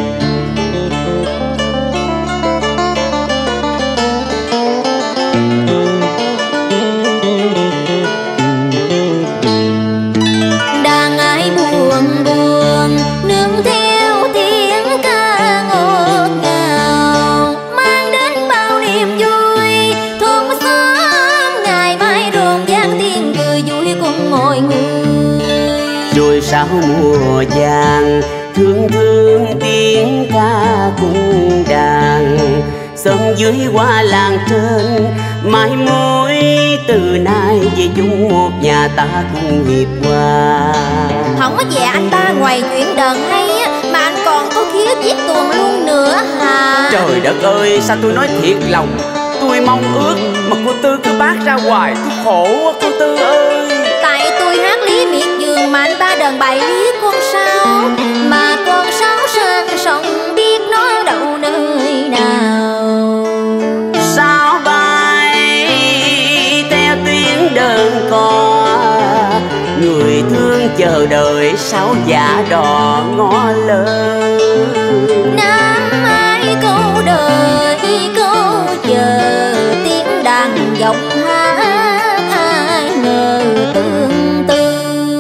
Đang ai buồn buồn nương theo tiếng ca ngọt ngào, mang đến bao niềm vui thôn xóm ngày mai rộn ràng tiếng cười vui cùng mọi người. Rồi sau mùa vàng thương thương tiếng ca cung đàn sớm dưới hoa làng trên mái mối từ nay về chung một nhà ta cùng hiệp hòa. Không có về anh ba ngoài chuyện đờn hay mà anh còn có khiếu viết tuồng luôn nữa hả? Trời đất ơi, sao tôi nói thiệt lòng. Tôi mong ước mà cô Tư cứ bác ra hoài, tôi khổ quá cô Tư ơi. Tại tôi hát lý miệt vườn mà anh ba đờn bài lý con sao, mà con sáo sơn sông biết nó đậu nơi nào. Sao bay theo tiếng đờn cò, người thương chờ đợi sao giả đò ngó lớn. Năm ai câu đời câu chờ tiếng đàn giọng hát ai ngờ tương tư.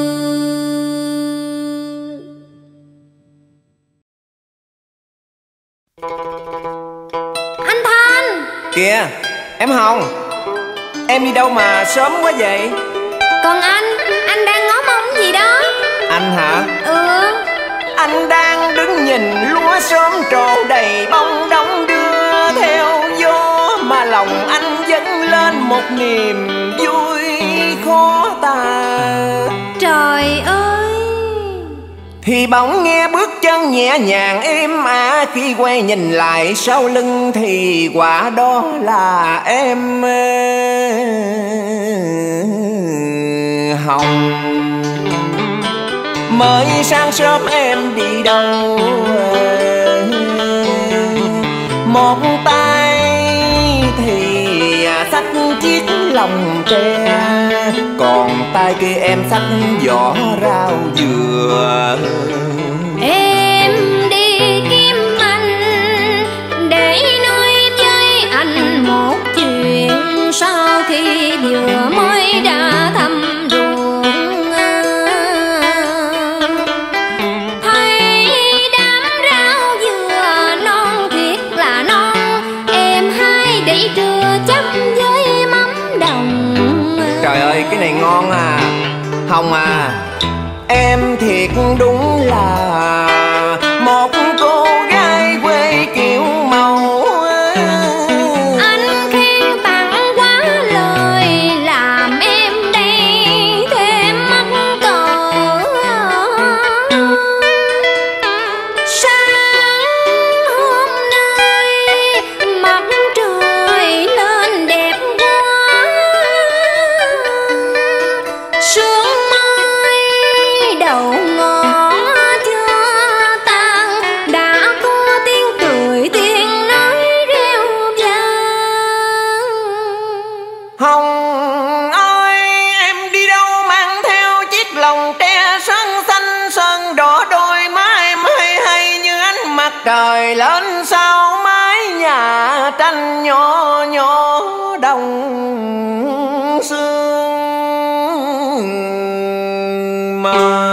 Anh Thanh Kìa, em Hồng, em đi đâu mà sớm quá vậy? còn anh đang ngó mông gì đó? Anh hả? Ừ. Anh đang đứng nhìn lúa sớm trổ đầy bông đong đưa theo gió, mà lòng anh dâng lên một niềm vui khó tả. Trời ơi! Thì bỗng nghe bước chân nhẹ nhàng êm ả, khi quay nhìn lại sau lưng thì quả đó là em Hồng. Mới sáng sớm em đi đâu, một tay thì xách chiếc lồng tre, còn tay kia em xách vỏ rau dừa. Em đi kiếm anh để nói với anh một chuyện, sau khi vừa mới ra thăm ruộng thấy đám rau dừa non thiệt là non, em hái để trưa chấm với mắm đồng. Trời ơi, cái này ngon à Hồng à. Em thiệt đúng là một cô gái quê kiểu mẫu. Anh khen tặng quá lời làm em đây thêm mắc cỡ. Sáng hôm nay mặt trời lên đẹp quá, sương mai đầu ngõ chưa nhà tranh nhỏ nhỏ đồng xương mà.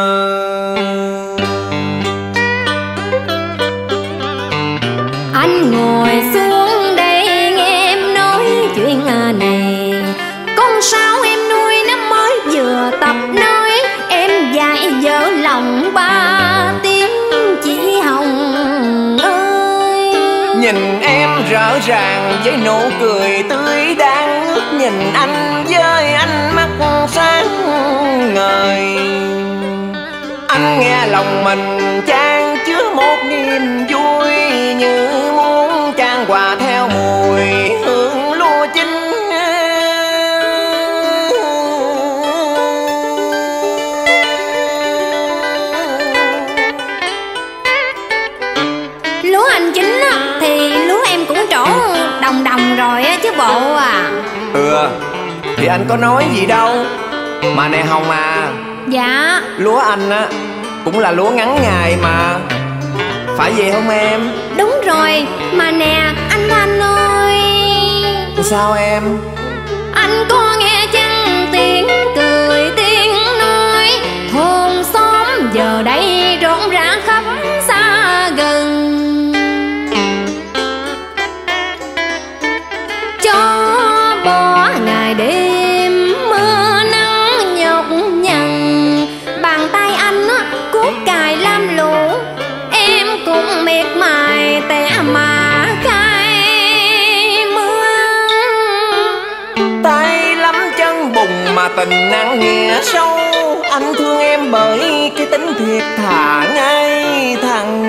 Anh ngồi xuống đây nghe em nói chuyện này. Con sao em nuôi nó mới vừa tập nói, em dạy dở lòng ba tiếng chị Hồng ơi. Nhìn em rõ ràng với nụ cười tươi đang ngước nhìn anh với ánh mắt sáng ngời. Anh nghe lòng mình chan chứa một niềm vui, như muốn chan hòa theo mùi hương lúa chín. Lúa anh chín thì lúa em cũng trổ đồng đồng rồi chứ bộ à. Thì anh có nói gì đâu. Mà này Hồng à. Dạ. Lúa anh á cũng là lúa ngắn ngày mà, phải vậy không em? Đúng rồi. Mà nè anh Thanh ơi. Sao em? Anh có nghe chăng tiếng cười tiếng nói, thôn xóm giờ đây rộn rã khắp xa gần. Cho bỏ ngày đêm mưa nắng nhọc nhằn, bàn tay anh cuốc cài lam lũ, em cũng miệt mài tẻ mà cay mưa. Tay lắm chân bùng mà tình nặng nghĩa sâu, anh thương em bởi cái tính thiệt thà ngay thẳng.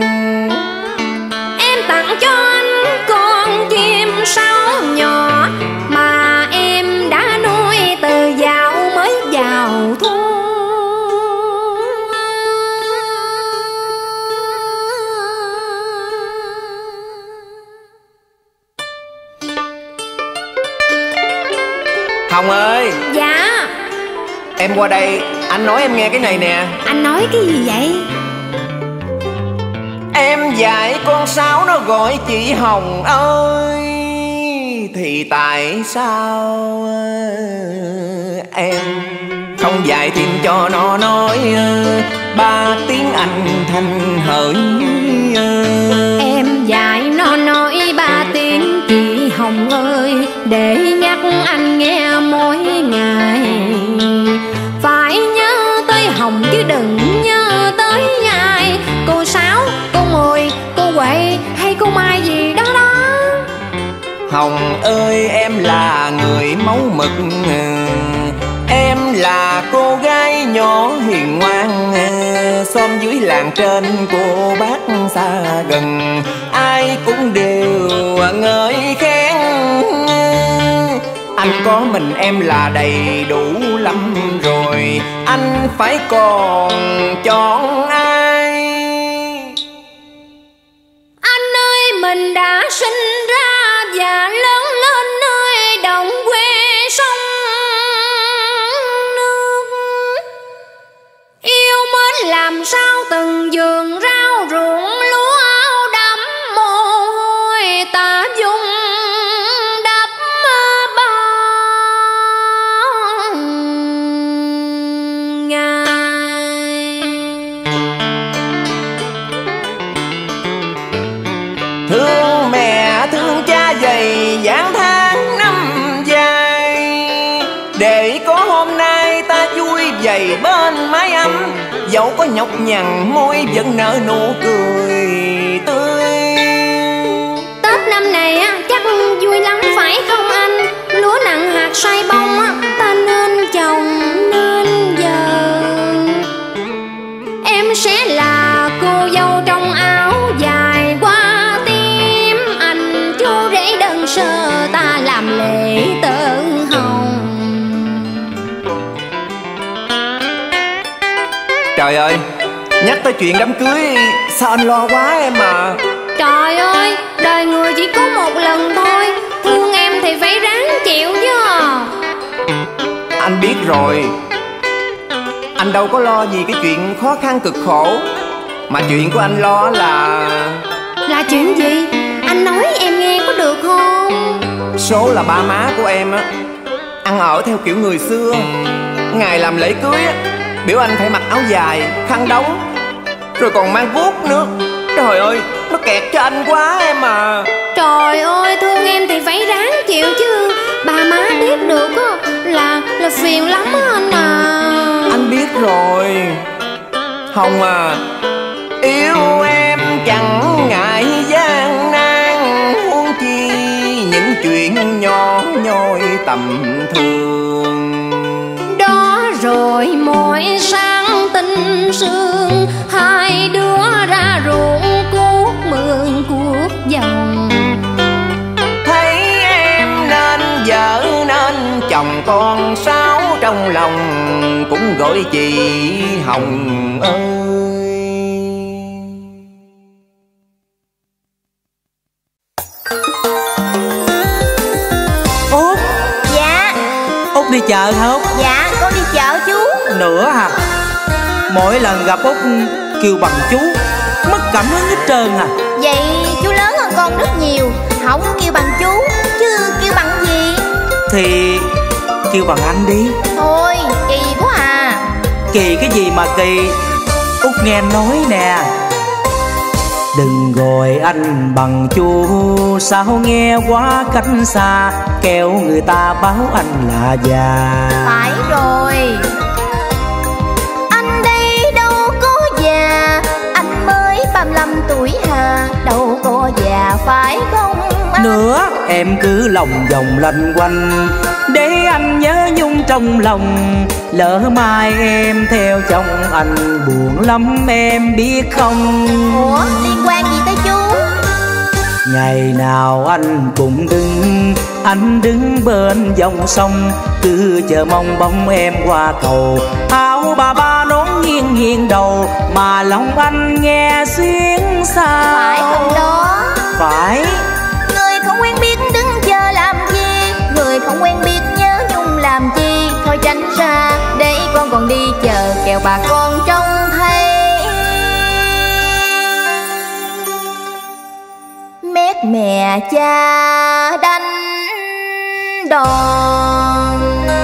Em tặng cho anh con chim sáo nhỏ mà em đã nuôi từ dạo mới vào thu. Hồng ơi. Dạ. Em qua đây, anh nói em nghe cái này nè. Anh nói cái gì vậy? Em dạy con sáo nó gọi chị Hồng ơi, thì tại sao em không dạy thêm cho nó nói ba tiếng Anh thành hỡi. Em dạy nó nói ba tiếng chị Hồng ơi, để nhắc anh nghe mỗi ngày. Phải nhớ tới Hồng chứ đừng nhớ tới ai. Cô Sáu, cô Mười, cô Huệ hay cô Mai gì đó đó. Hồng ơi em là người mẫu mực, em là cô gái nhỏ hiền ngoan, xóm dưới làng trên cô bác xa gần, ai cũng đều ngợi khen. Anh có mình em là đầy đủ lắm rồi, anh phải còn chọn ai. Anh ơi mình đã sinh ra và lớn lên nơi đồng quê sông nước, yêu mến làm sao từng vườn rau ruộng lúa áo đẫm mồ hôi ta dung đắp bao ngày. Thương mẹ thương cha dày dáng tháng năm dài, để có hôm nay ta vui vầy bên mái ấm, dẫu có nhọc nhằn môi vẫn nở nụ cười tươi. Tết năm này chắc vui lắm phải không anh? Lúa nặng hạt xoay bông ta nên trồng nên giờ. Em sẽ là cô dâu trong áo dài qua tim anh, chú rể đơn sơ ta làm lễ tơn hồng. Trời ơi, nhắc tới chuyện đám cưới sao anh lo quá em à. Trời ơi, đời người chỉ có một lần thôi, thương em thì phải ráng chịu chứ. Anh biết rồi, anh đâu có lo gì cái chuyện khó khăn cực khổ, mà chuyện của anh lo là chuyện gì? Anh nói em nghe Số là ba má của em á ăn ở theo kiểu người xưa. Ngày làm lễ cưới á, biểu anh phải mặc áo dài, khăn đóng, rồi còn mang guốc nữa. Trời ơi, nó kẹt cho anh quá em à. Trời ơi, thương em thì phải ráng chịu chứ. Ba má biết được á là phiền lắm á anh à. Anh biết rồi. Hồng à, yêu em chẳng ngại gian nan, huống chi những chuyện nhỏ nhoi tầm thường. Đó rồi mỗi sáng tinh sương, hai đứa ra ruộng cuốc mương cuốc dòng. Thấy em nên vợ nên chồng, con sáu trong lòng cũng gọi chị Hồng ơi. Út. Dạ. Út đi chợ hả Út? Dạ con đi chợ chú. Nữa hả? Mỗi lần gặp Út kêu bằng chú, mất cảm hứng hết trơn à. Vậy chú lớn hơn con rất nhiều, không kêu bằng chú chứ kêu bằng gì? Thì kêu bằng anh đi. Thôi kỳ quá à. Kỳ cái gì mà kỳ? Út nghe em nói nè. Đừng gọi anh bằng chú, sao nghe quá cách xa, kẻo người ta báo anh là già. Phải rồi, anh đây đâu có già, anh mới 35 tuổi hà, đâu có già phải không anh? Nữa em cứ lòng vòng lanh quanh, để anh nhớ nhung trong lòng. Lỡ mai em theo chồng anh buồn lắm em biết không. Ủa liên quan gì tới chú? Ngày nào anh cũng anh đứng bên dòng sông, cứ chờ mong bóng em qua cầu. Áo bà ba nón nghiêng nghiêng đầu, mà lòng anh nghe xuyến sao. Phải không đó? Phải. Người không quen biết đứng chờ làm gì, người không quen biết nhớ nhung làm chi. Thôi tránh ra để con còn đi chờ, kẻo bà con trông thấy mét mè cha đánh đòn.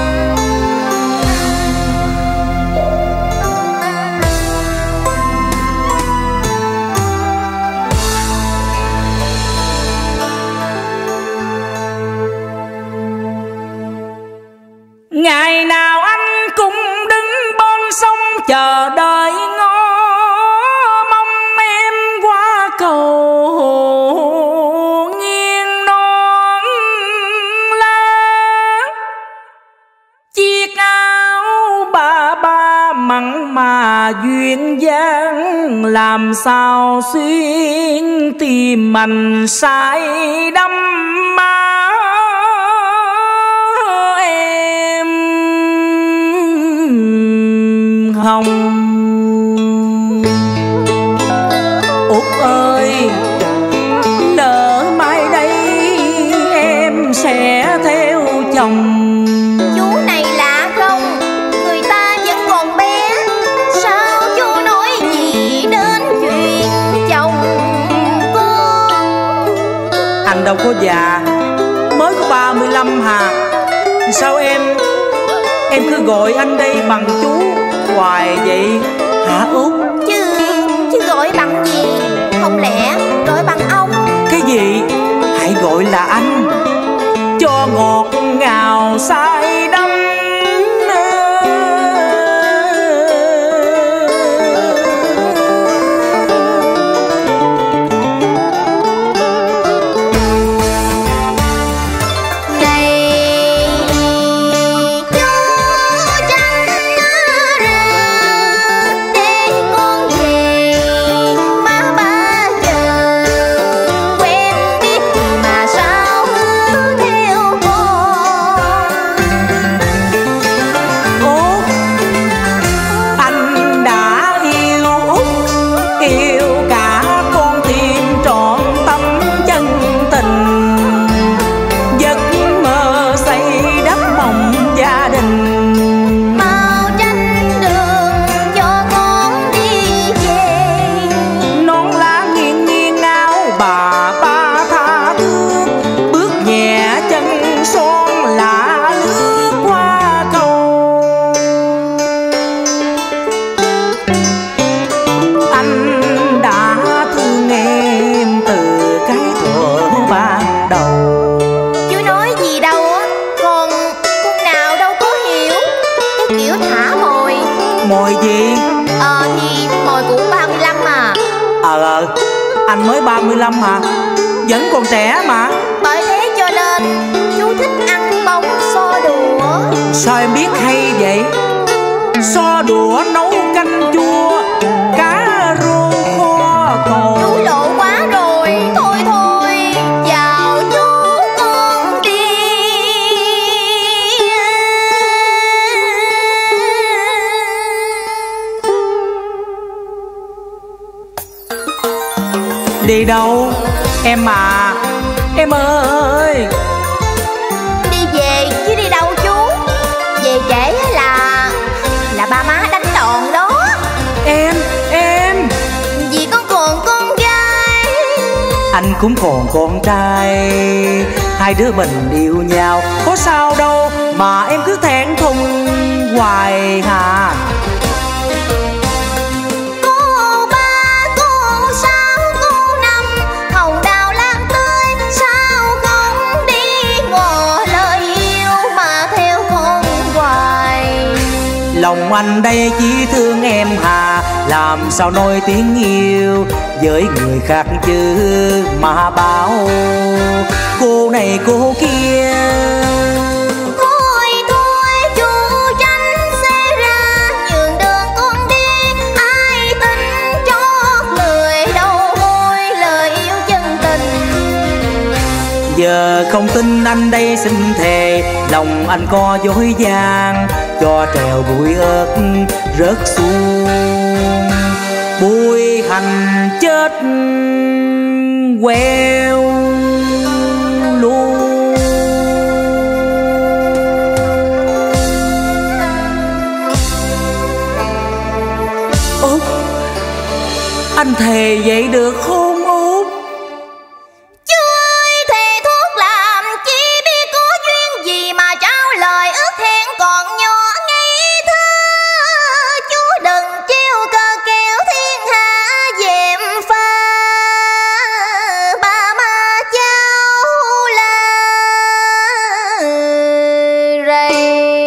Ngày nào anh cũng đứng bên sông chờ đợi ngó mong em qua cầu nghiêng non lá. Chiếc áo bà ba mặn mà duyên dáng, làm sao xuyên tìm mình say đắm má. Hồng Út ơi, lỡ mai đây em sẽ theo chồng. Chú này lạ không? Người ta vẫn còn bé, sao chú nói gì đến chuyện chồng con? Anh đâu có già, mới có 35 hà. Sao em cứ gọi anh đây bằng chú hoài vậy hả Út? Chứ gọi bằng gì? Không lẽ gọi bằng ông? Cái gì? Hãy gọi là anh, cho ngọt ngào say đắm. đầu. Chú nói gì đâu á, con nào đâu có hiểu. Cái kiểu thả mồi. Mồi gì? Thì mồi của 35 mà. Anh mới 35 mà, vẫn còn trẻ mà. Bởi thế cho nên chú thích ăn bông xo đũa. Sao em biết hay vậy? Xo đũa nấu canh chua, cá rô kho cầu. Chú lộ quá rồi. Thôi chào chú, con đi. Đi đâu em à? Em ơi. Đi về chứ đi đâu chú? Về trễ là ba má đánh đòn đó. Em Vì con còn con gái. anh cũng còn con trai. Hai đứa mình yêu nhau có sao đâu mà em cứ thẹn thùng hoài hả? Cô ba, cô sáu, cô năm, hồng đào lan tươi, sao không đi ngỏ lời yêu mà theo con hoài. Lòng anh đây chỉ thương em hà, làm sao nói tiếng yêu với người khác chứ mà bảo cô này cô kia. Thôi chú tránh xe ra, nhường đường con đi. Ai tin cho người đâu môi lời yêu chân tình. Giờ không tin anh đây xin thề, lòng anh có dối gian cho trèo bụi ớt rớt xuống. Bụi hành chết queo luôn. Út, anh thề vậy được không Út? Chú ơi, thề thuốc làm chi biết có duyên gì mà trao lời ước hẹn còn nhỏ ngây thơ. Chú đừng trêu cờ kéo thiên hạ dèm pha, ba má cháu la rầy.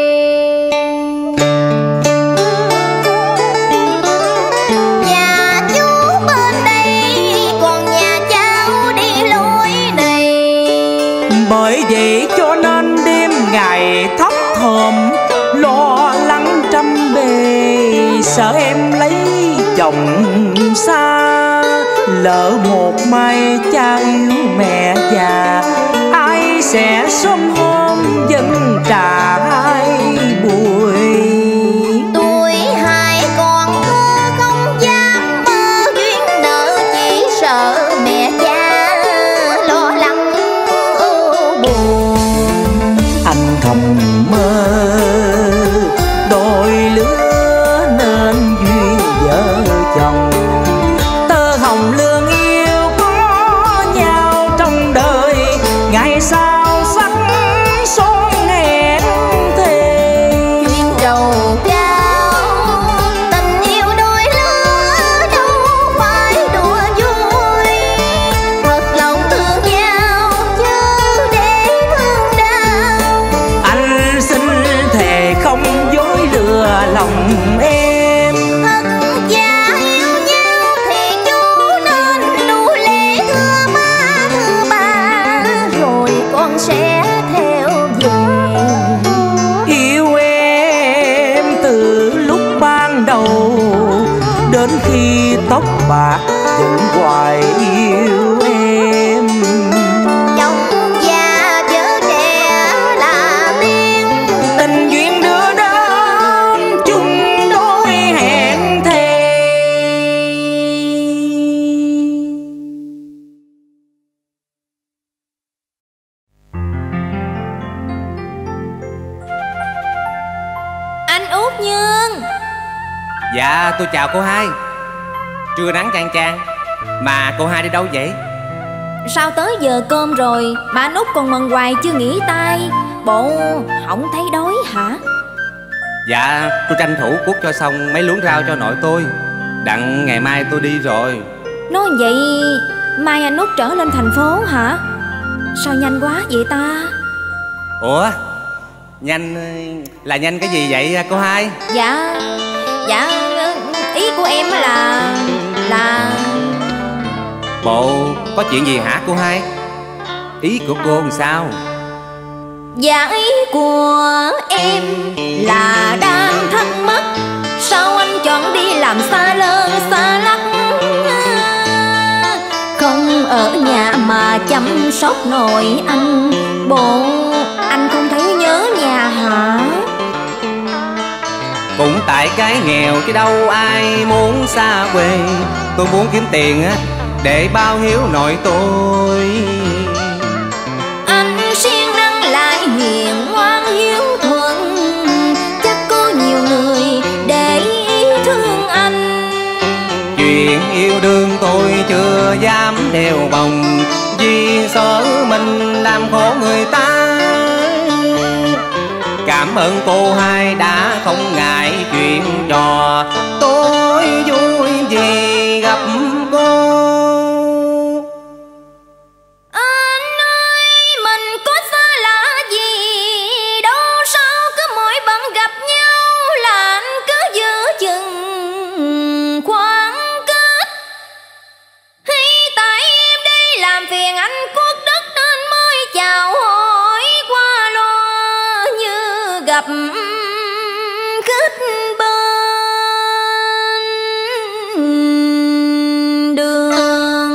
Nhà chú bên đây còn nhà cháu đi lối này. Bởi vậy cho nên đêm ngày thấp thỏm lo lắng trăm bề, sợ em lấy chồng xa. Lỡ một mai cha yêu mẹ già, ai sẽ sớm hôm dân trà hai buổi. Tuổi hai còn thơ không dám mơ duyên nợ, chỉ sợ mẹ cha lo lắng buồn. Anh thầm mơ đôi lứa nên duyên vợ chồng. Tơ hồng lương yêu có nhau trong đời, ngày sau sắc son hẹn thề. Duyên trầu cao, tình yêu đôi lứa đâu phải đùa vui. Thật lòng thương nhau chứ để thương đau. Anh xin thề không dối lừa lòng em. Thật giả yêu nhau thì chú nên đủ lễ thưa má thưa ba, rồi con sẽ theo về. Yêu em từ lúc ban đầu, đến khi tóc bạc vẫn hoài yêu em. Chồng già vợ trẻ là tiên, Tình duyên đưa đến chung đôi hẹn thề. Anh Út Nhân. Dạ tôi chào cô hai. Trưa nắng chang chang, mà cô hai đi đâu vậy? Sao tới giờ cơm rồi mà anh Út còn mần hoài chưa nghỉ tay? Bộ không thấy đói hả? Dạ tôi tranh thủ cuốc cho xong mấy luống rau cho nội tôi, đặng ngày mai tôi đi rồi. Nói vậy mai anh Út trở lên thành phố hả? Sao nhanh quá vậy ta? Ủa, nhanh là nhanh cái gì vậy cô Hai? Dạ ý của em là Bộ có chuyện gì hả cô Hai? Ý của cô làm sao? dạ ý của em là đang thắc mắc, sao anh chọn đi làm xa lơn xa lắc, không ở nhà mà chăm sóc nội anh. Bộ anh không thấy nhớ nhà hả? Cũng tại cái nghèo chứ đâu ai muốn xa quê. Tôi muốn kiếm tiền á để báo hiếu nội tôi. Anh siêng năng lại hiền ngoan hiếu thuận, chắc có nhiều người để ý thương anh. Chuyện yêu đương tôi chưa dám đeo bồng, vì sợ mình làm khổ người ta. Cảm ơn cô Hai đã không ngại chuyện trò, tôi vui vì gặp cô. Anh ơi, mình có xa lạ gì đâu sao cứ mỗi lần gặp nhau là anh cứ giữ chừng khoảng cách. Hay tại em đi làm phiền anh khuất đất nên mới chào hỏi qua loa như gặp khách bên đường.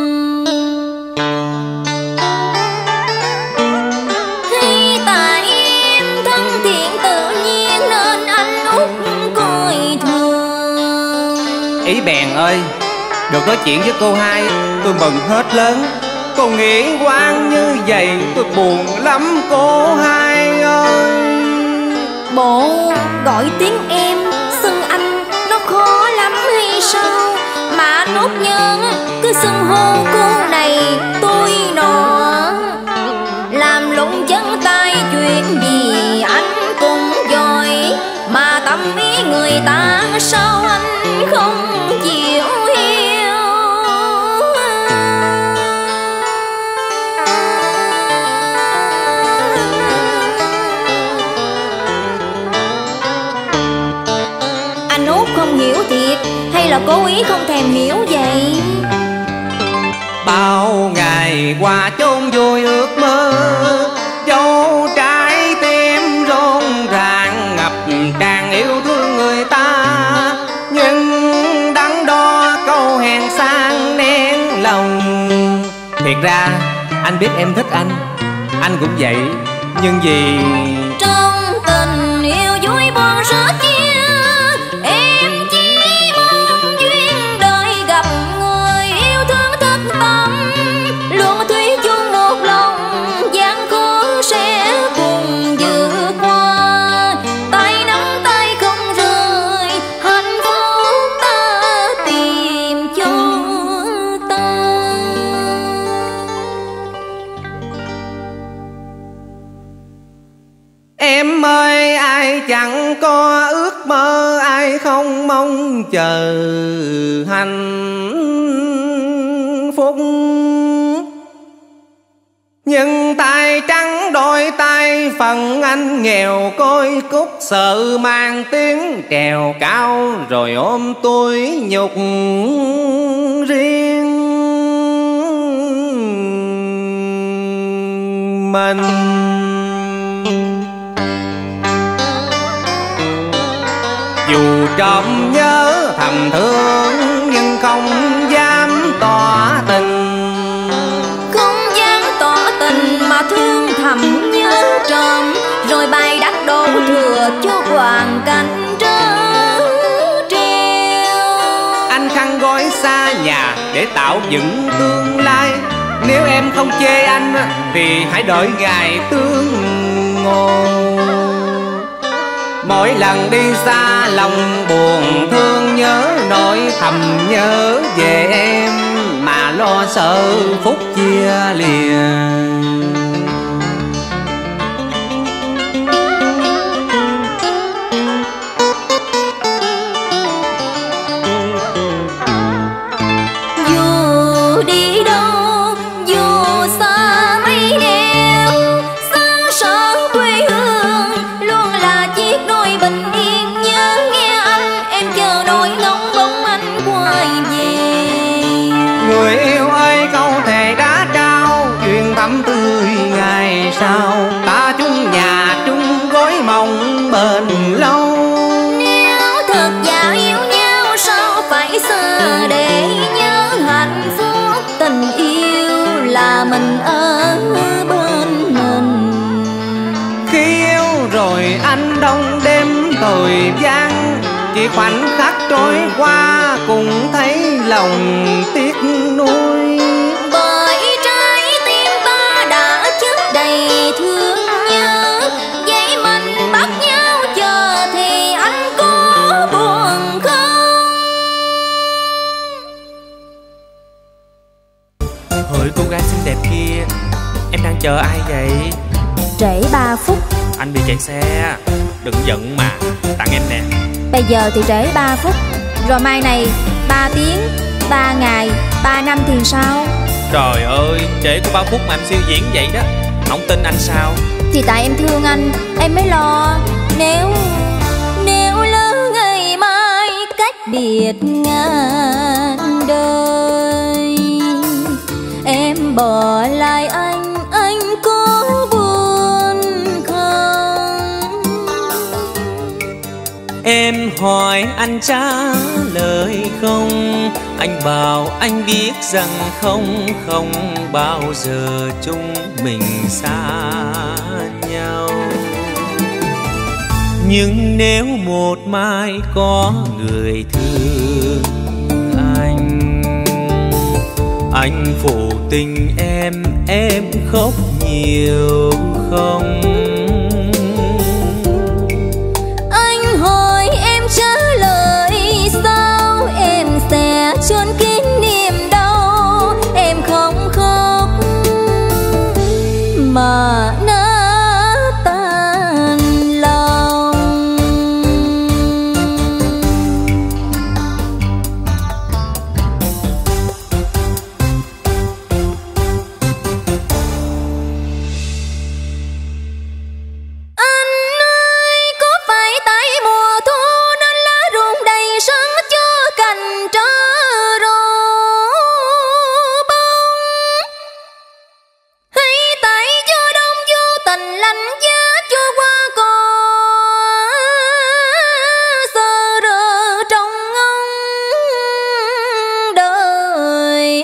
Hay tại em thân thiện tự nhiên nên anh út coi thường. Ý bèn ơi, được nói chuyện với cô Hai tôi mừng hết lớn. Còn nghĩ quan như vậy tôi buồn lắm cô Hai ơi. Bộ gọi tiếng em xưng anh nó khó lắm hay sao, mà nốt nhân cứ xưng hô cô này tôi nọ, làm lụng chân tay chuyện gì anh cũng giỏi, mà tâm ý người ta sao anh không chịu hiểu. Anh út không hiểu thiệt hay là cố ý không thèm hiểu vậy? Bao ngày qua chốn vui ước mơ, dấu trái tim rộn ràng ngập tràn yêu thương người ta. Nhưng đắn đo câu hèn sang nén lòng. Thiệt ra anh biết em thích anh cũng vậy. Nhưng vì Trong tình yêu vui buồn rất chia, em chỉ mong duyên đời gặp người yêu thương thật tâm, luôn thủy chung một lòng, gian khó sẽ cùng vượt qua. Tay nắm tay không rời, hạnh phúc ta tìm cho ta. em ơi, ai chẳng có ước mơ, ai không mong chờ hạnh phúc. Nhưng tay trắng đôi tay phần anh nghèo côi cút, sợ mang tiếng trèo cao rồi ôm tôi nhục riêng mình. Dù trộm nhớ thầm thương nhưng không dám tỏ tình, Không dám tỏ tình mà thương thầm nhớ trộm, rồi bày đặt đổ thừa cho hoàn cảnh trớ trêu. anh khăn gói xa nhà để tạo dựng tương lai. Nếu em không chê anh thì hãy đợi ngày tương ngộ. Mỗi lần đi xa lòng buồn thương nhớ, nỗi thầm nhớ về em mà lo sợ phút chia lìa. Dù đi đâu, dù xa mấy ở bên mình. Khi yêu rồi anh đông đêm thời gian, chỉ khoảnh khắc trôi qua cũng thấy lòng tiếc nuối. Bởi trái tim ta đã chất đầy thương nhớ, vậy mình bắt nhau chờ thì anh có buồn không? Hỡi cô gái xinh đẹp kia, em đang chờ ai vậy? Trễ 3 phút. Anh bị chạy xe. Đừng giận mà, tặng em nè. Bây giờ thì trễ 3 phút, rồi mai này 3 tiếng, 3 ngày, 3 năm thì sao? Trời ơi, trễ có 3 phút mà em siêu diễn vậy đó. Không tin anh sao? Thì tại em thương anh, em mới lo. Nếu lỡ ngày mai cách biệt ngàn đời, em bỏ lại anh có buồn không? Em hỏi anh trả lời không? Anh bảo anh biết rằng không bao giờ chúng mình xa nhau. Nhưng nếu một mai có người thương anh phụ tình em khóc nhiều không? Anh hỏi em trả lời sao? Em sẽ chôn kín niềm đau. Em không khóc mà nát tan lòng. Anh ơi, có phải tại mùa thu nên lá rụng đầy sân cho cành trơ rộ bông? Hay tại gió đông vô tình lạnh giá trôi qua cỏ sơ rơ trong ngóng đời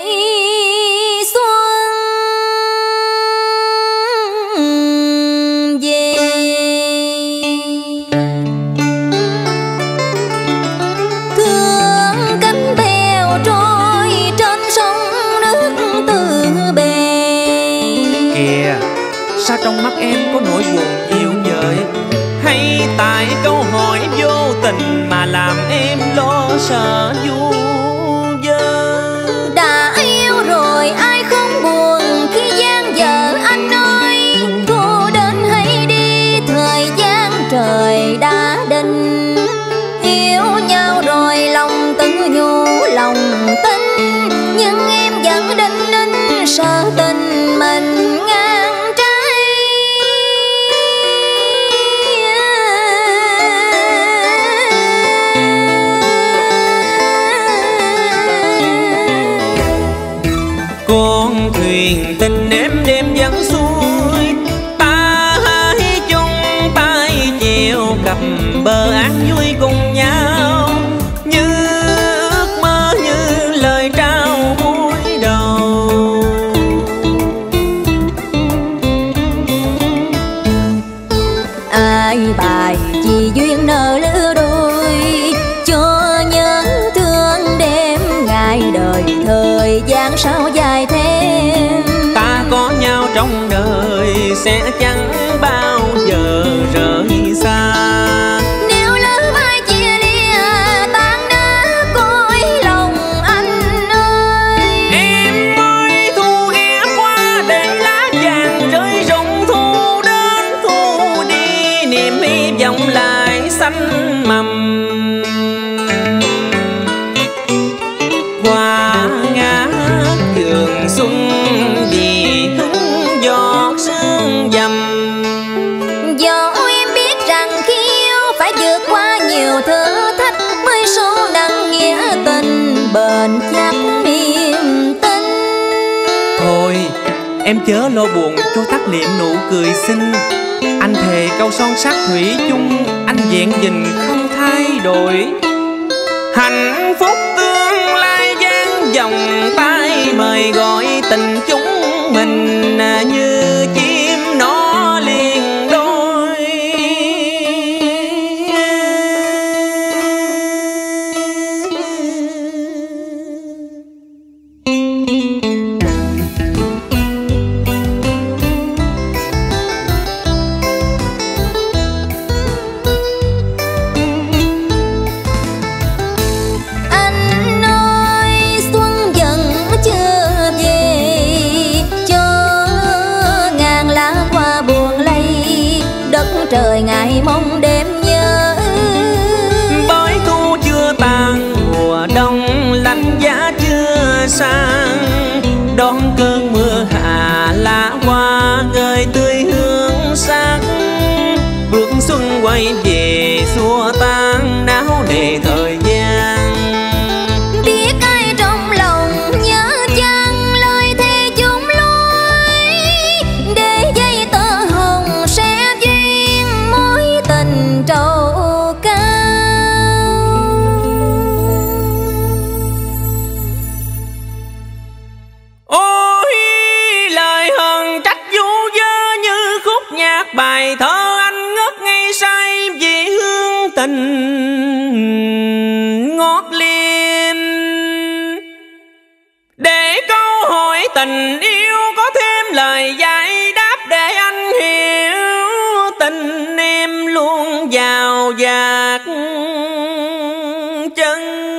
xuân về? Thương cánh bèo trôi trên sông nước từ bề. Kìa, sao trong mắt em có nỗi buồn nhiều vậy? Hay tại câu hỏi vô tình mà làm em lo sợ vu vơ? Đã yêu rồi ai không buồn khi gian dở anh ơi. Thu đến hay đi, thời gian trời đã định. Yêu nhau rồi lòng tự nhủ lòng tin, nhưng em vẫn đinh ninh sợ tình mình ngang trái. Con thuyền tình em đêm vắng xuôi, ta hãy chung tay chèo cặp bờ an vui cùng nhau. Như ước mơ như lời trao cuối đầu. Ai bài chỉ duyên nợ lứa đôi, cho nhớ thương đêm ngày đời. Thời gian sao dài thêm, Ta có nhau trong đời sẽ chẳng bao giờ rời xa. nếu lỡ mai chia lìa tan nát cõi lòng anh ơi. Em ơi thu ghé qua để lá vàng rơi rụng, thu đến thu đi niềm hy vọng lại xanh mầm. Hoa ngát vườn xuân vì hứng giọt sương dầm. Dẫu em biết rằng khi yêu phải vượt qua nhiều thử thách mới sâu nặng nghĩa tình bền chắc niềm tin. Thôi em chớ lo buồn cho tắt liệm nụ cười xinh. Anh thề câu son sắt thủy chung, anh vẹn nhìn không thay đổi. Hạnh phúc tương lai dang dòng tay mời gọi tình chúng mình gọi về xua tan náo nề thời gian. Biết ai trong lòng nhớ chăng lời thề chung lối, để dây tơ hồng sẽ duyên mối tình trầu cao. Ôi lời hờn trách vu vơ như khúc nhạc bài thơ, anh ngất ngây say vì hương tình ngọt liêm. Để câu hỏi tình yêu có thêm lời giải đáp, để anh hiểu tình em luôn vào dạt chân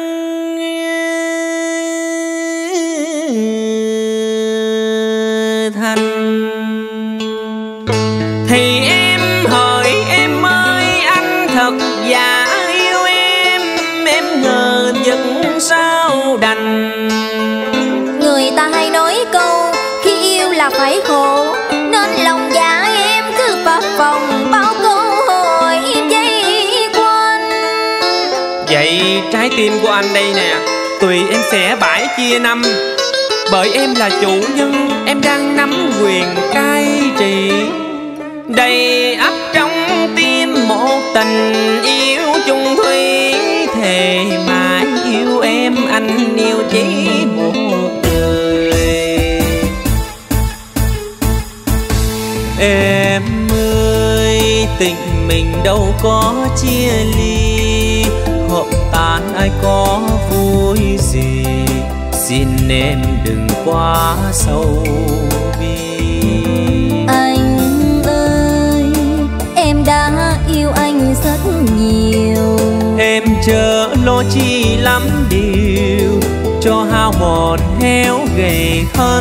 thành. Thì em hỡi em ơi, anh thật giả yêu em ngờ giật sao đành. Người ta hay nói câu khi yêu là phải khổ, nên lòng dạ em cứ phập phồng bao câu hỏi dây quanh. Vậy trái tim của anh đây nè, tùy em sẽ bãi chia năm. Bởi em là chủ nhân, em đang nắm quyền cai trị. Đầy ắp trong tim một tình yêu chung thủy, thề mãi yêu em, anh yêu chỉ một người. Em ơi, tình mình đâu có chia ly, hợp tan ai có vui gì, xin em đừng quá sâu bi. Anh ơi, em đã yêu anh rất nhiều, Em chớ lo chi lắm điều, cho hao mòn héo gầy thân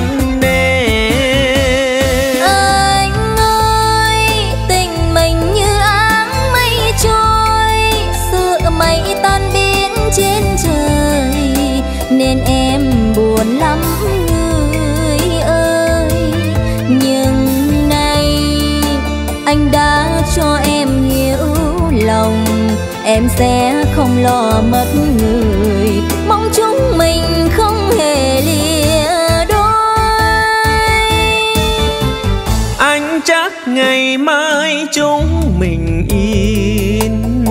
em. Anh ơi, tình mình như áng mây trôi, sự mây tan biến trên trời, nên em buồn lắm người ơi. Nhưng nay anh đã cho em hiểu lòng, em sẽ không lo mất người, mong chúng mình không hề lìa đôi. Anh chắc ngày mai chúng mình yên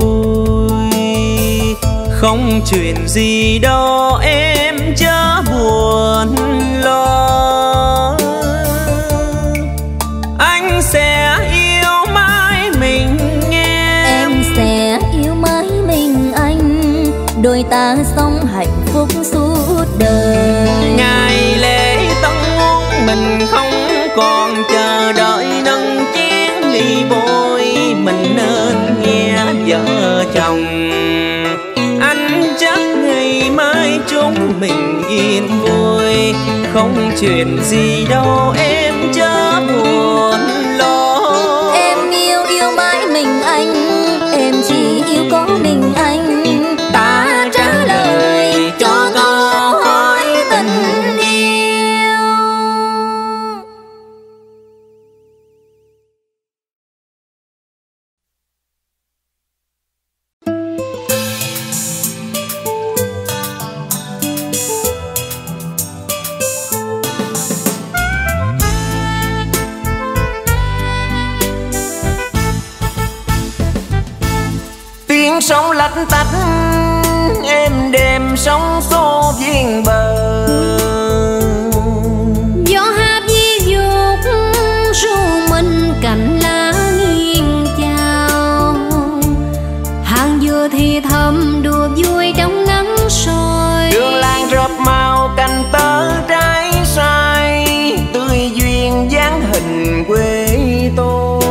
vui, không chuyện gì đâu em chớ buồn lo. Anh sẽ yêu mãi mình nghe, Em sẽ yêu mãi mình anh, đôi ta sống hạnh phúc suốt đời. ngày lễ tân hôn mình không còn chờ đợi nâng chén ly bôi, mình nên nghe vợ chồng. Anh chắc ngày mai chúng mình yên vui, không chuyện gì đâu em chớ buồn lo. Em yêu mãi mình anh, em chỉ yêu có mình anh. Ta trả lời cho câu hỏi tình yêu. Tiếng sóng lách tách êm đềm sóng xô viên bờ, gió hát vi dục ru mình cành lá nghiêng chào, hàng dừa thì thầm đùa vui trong nắng soi. đường làng rợp màu cành tơ trái sai, tươi duyên dáng hình quê tôi.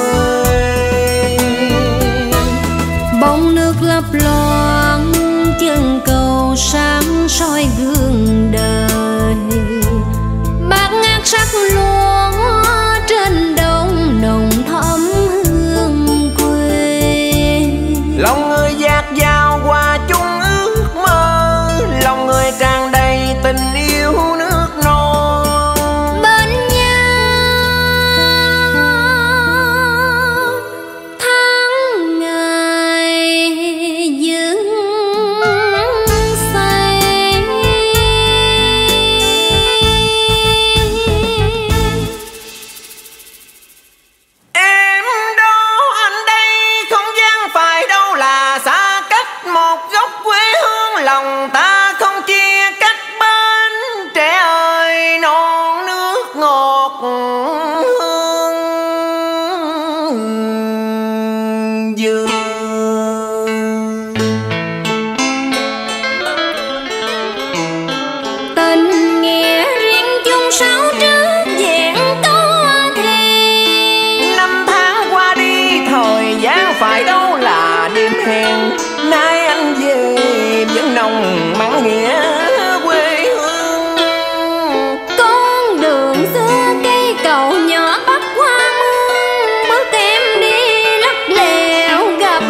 Bông nước lấp loáng chân cầu sáng soi gương đời, bát ngát sắc lúa trên đồng nồng thắm hương quê. Lòng người dạt dào qua chung ước mơ, lòng người tràn đầy tình yêu nước non. Bên nhau tháng hèn, nay anh về vẫn nồng mặn nghĩa quê hương. Con đường xưa cây cầu nhỏ bắc qua mương, bước em đi lắc lẻo gặp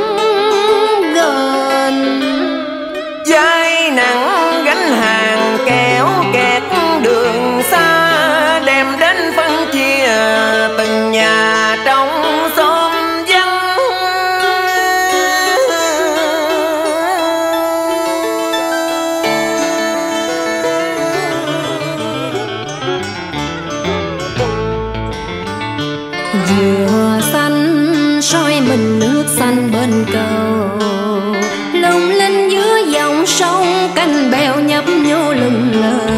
gần. Vai nặng gánh hàng kéo kẹt đường xa, đem đến phân chia từng nhà trong xóm vắng. Dừa xanh soi mình nước xanh bên cầu, lung linh giữa dòng sông canh bèo nhấp nhô lừng lờ.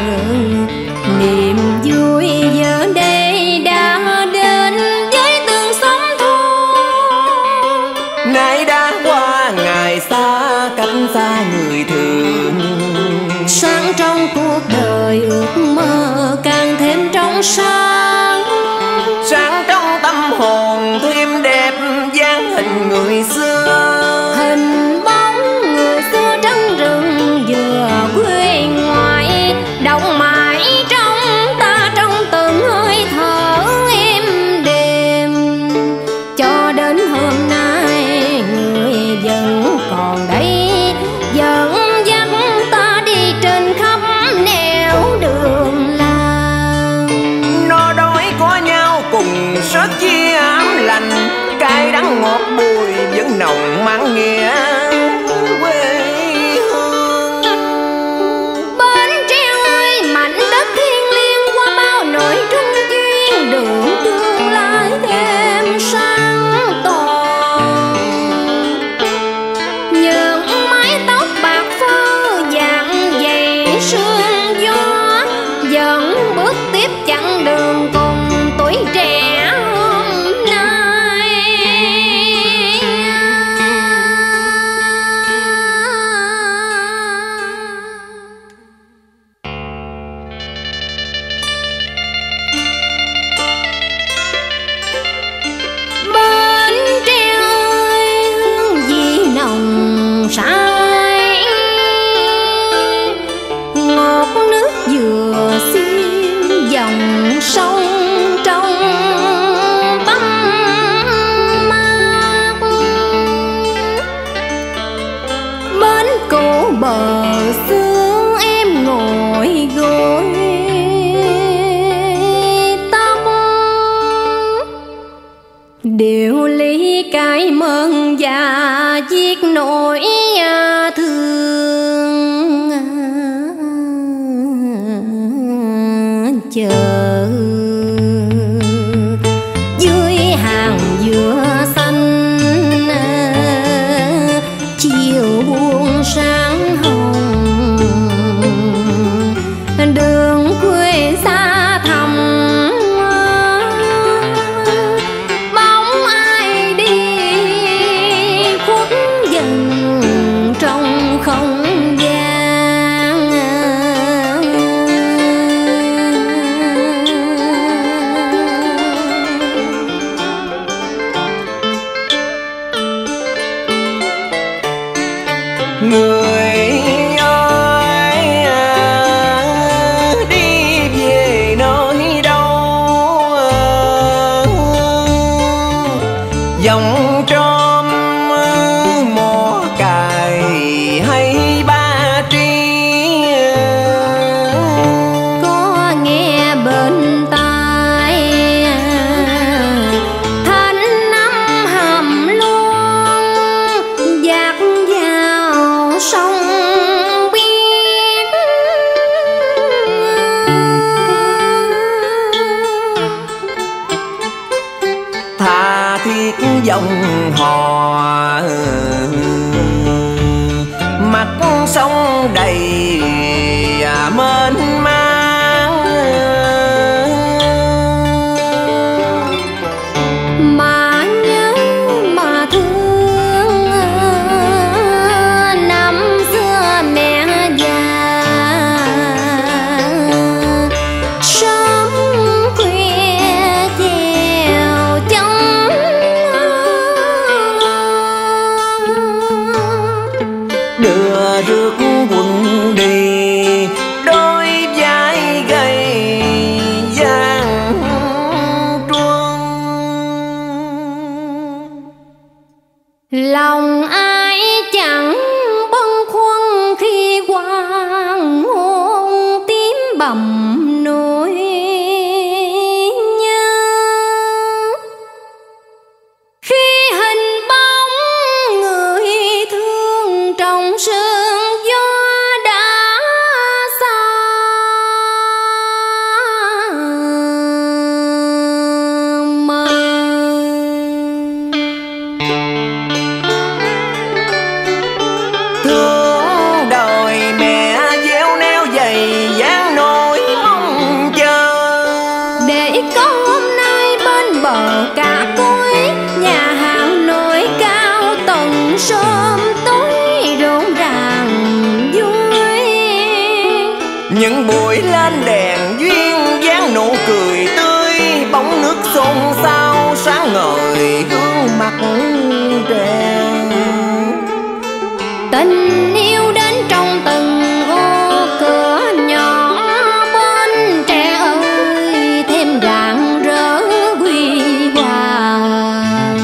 Niềm vui giờ đây đã đến với từng xóm thôn. Nay đã qua ngày xa, cách xa người thường. Sáng trong cuộc đời ước mơ càng thêm trong sáng. Sáng trong tâm hồn thêm đẹp dáng hình người xưa. Hình bóng người xưa trắng rừng vừa quê ngoại, động mãi trong ta trong từng hơi thở êm đềm. Cho đến hôm nay người vẫn còn đây, dẫn dắt ta đi trên khắp nẻo đường làng. Nó đói có nhau cùng sức chia ấm lành, cay đắng ngọt bùi vẫn nồng mặn nghĩa quê hương. Bến Tre ơi mảnh đất thiêng liêng, qua bao nỗi trung duyên đường tương lai thêm sáng tỏ. Những mái tóc bạc phơ dạng dày sương gió, vẫn bước tiếp chặng đường cùng tuổi trẻ hôm nay. Bến Tre ơi hương vị nồng say, ngọt nước dừa xiêm dòng sông trong tắm mát. Bến cổ bờ xưa em ngồi gối tóc, điều lý cái mơn và viết nỗi thương chờ. Dưới hàng dừa xanh chiều buông sáng hồng, đường quê xa thăm bóng ai đi khuất dần trong không gian. Người ơi đi về nơi đâu, dòng trôm mò cài hay ba tri. Có nghe bên tai thanh năm hầm luôn dạt vào sông biếc. Tha thiết dòng hò mặt sông đầy mênh mang. Mà nhớ mà thương năm xưa mẹ già, sớm khuya chèo chống bờ cả cối, nhà hàng nổi cao tầng sớm tối rộn ràng vui. Những buổi lên đèn duyên dáng nụ cười tươi, bóng nước xôn xao sáng ngời gương mặt trẻ. Tình yêu đến trong từng ô cửa nhỏ bên trẻ ơi, thêm rạng rỡ huy hoàng.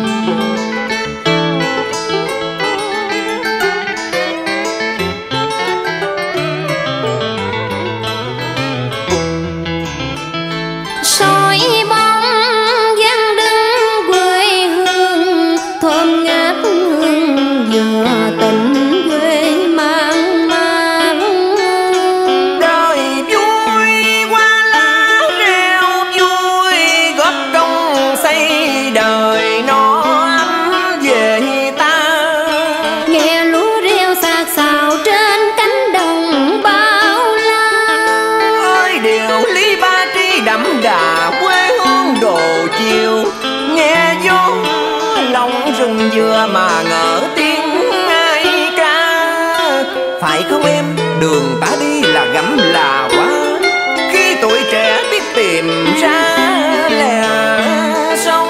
Soi bóng dáng đứng quê hương, thơm ngát hương vừa tình quê mang mang. Đời vui qua lá reo vui, góp công xây đời nó ấm về ta. Nghe lúa reo xạc xào trên cánh đồng bao la. Ơi điều ly ba tri đậm đà quê hương đồ chiều, nghe gió lòng rừng dừa mà ngỡ tiếng ai ca. Phải không em, đường ta đi là gấm là quá, khi tuổi trẻ biết tìm ra lẽ sống.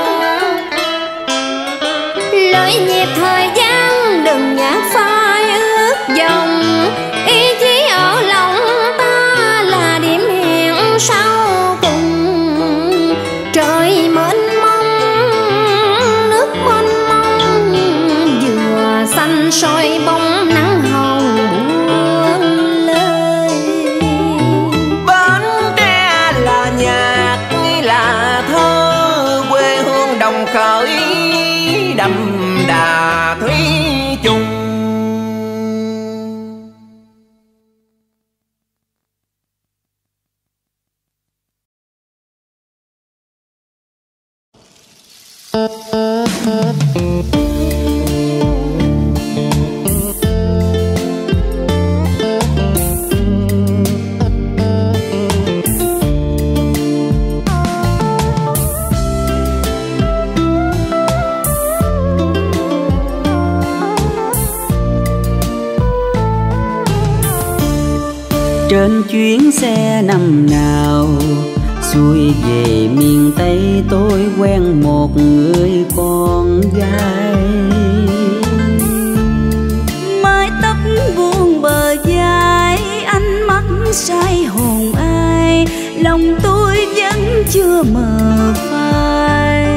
Lối nhịp thời gian đừng nhạc phai ước dòng, ý chí ở lòng ta là điểm hẹn sau cùng. Trời mênh mông, nước mênh mông, vừa xanh soi bóng nắng hồng buông lời. Bến Tre là nhạc là thơ, quê hương đồng khởi đậm đà thủy chung. Trên chuyến xe năm nào xuôi về miền Tây, tôi quen một người con gái. Mái tóc buông bờ vai, ánh mắt say hồn ai, lòng tôi vẫn chưa mờ phai.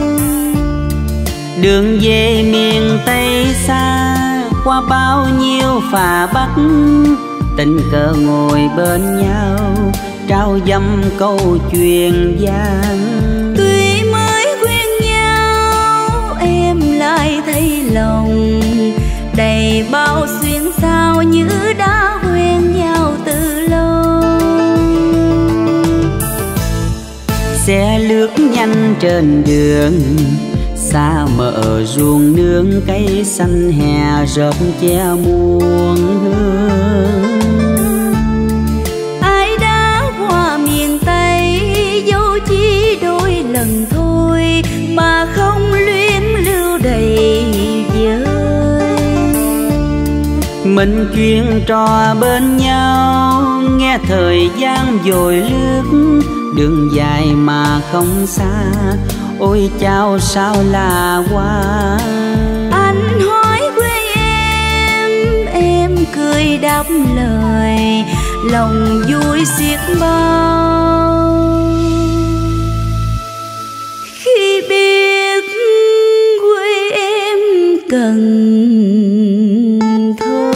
Đường về miền Tây xa, qua bao nhiêu phà bắc, tình cờ ngồi bên nhau trao dăm câu chuyện gian. Tuy mới quen nhau em lại thấy lòng đầy bao xuyên sao, như đã quen nhau từ lâu. Xe lướt nhanh trên đường, xa mờ ruộng nương cây xanh hè rợp che muôn hương. Ai đã qua miền Tây dẫu chỉ đôi lần thôi, mà không luyến lưu đầy vơi. Mình chuyện trò bên nhau, nghe thời gian dội lướt, đường dài mà không xa, ôi chao sao là qua. Anh hỏi quê em cười đáp lời, lòng vui xiết bao khi biết quê em Cần Thơ.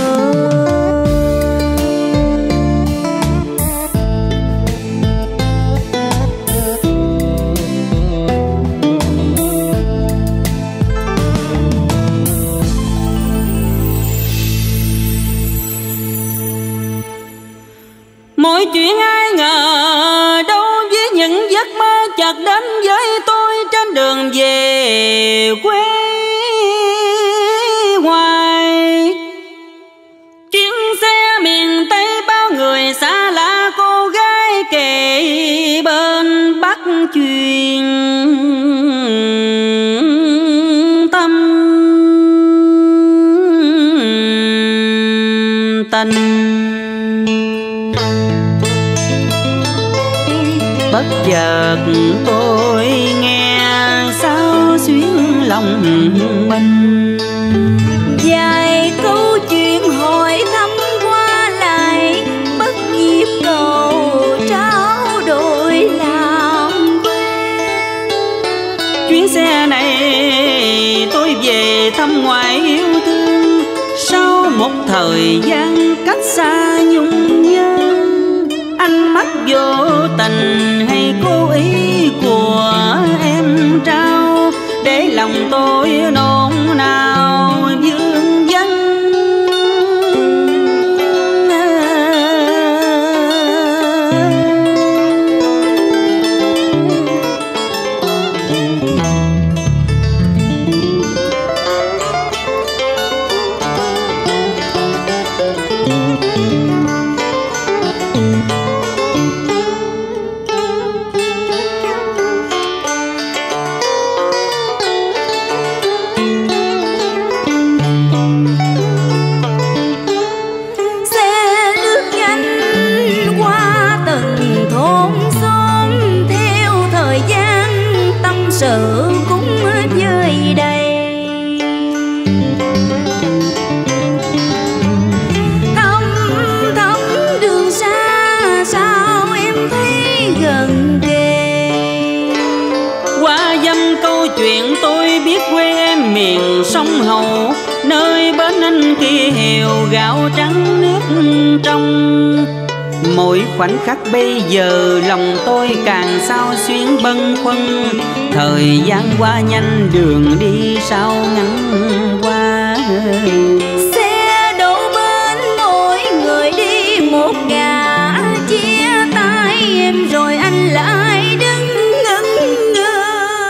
Mọi chuyện ai ngờ đâu, với những giấc mơ chợt đến với tôi trên đường về quê ngoài. Chuyến xe miền Tây bao người xa lạ, cô gái kề bên bắt chuyền. tình. Bất chợt tôi nghe sao xuyến lòng mình, vài câu chuyện hỏi thăm qua lại, bất diệt cầu trao đổi làm quen. chuyến xe này tôi về thăm ngoại yêu thương, sau một thời gian cách xa nhung nhớ. Ánh mắt vô tình hay cố ý của em trao, để lòng tôi nôn nao vương vấn. sự cũng vơi đầy. Thăm thăm đường xa sao em thấy gần kề. Qua dăm câu chuyện tôi biết quê em miền sông Hậu, nơi bến anh kia hều gạo trắng nước trong. Mỗi khoảnh khắc bây giờ lòng tôi càng sao xuyến bâng khuâng. Thời gian qua nhanh đường đi sao ngắn qua. Xe đổ bên mỗi người đi một ngả, chia tay em rồi anh lại đứng ngẩn ngơ.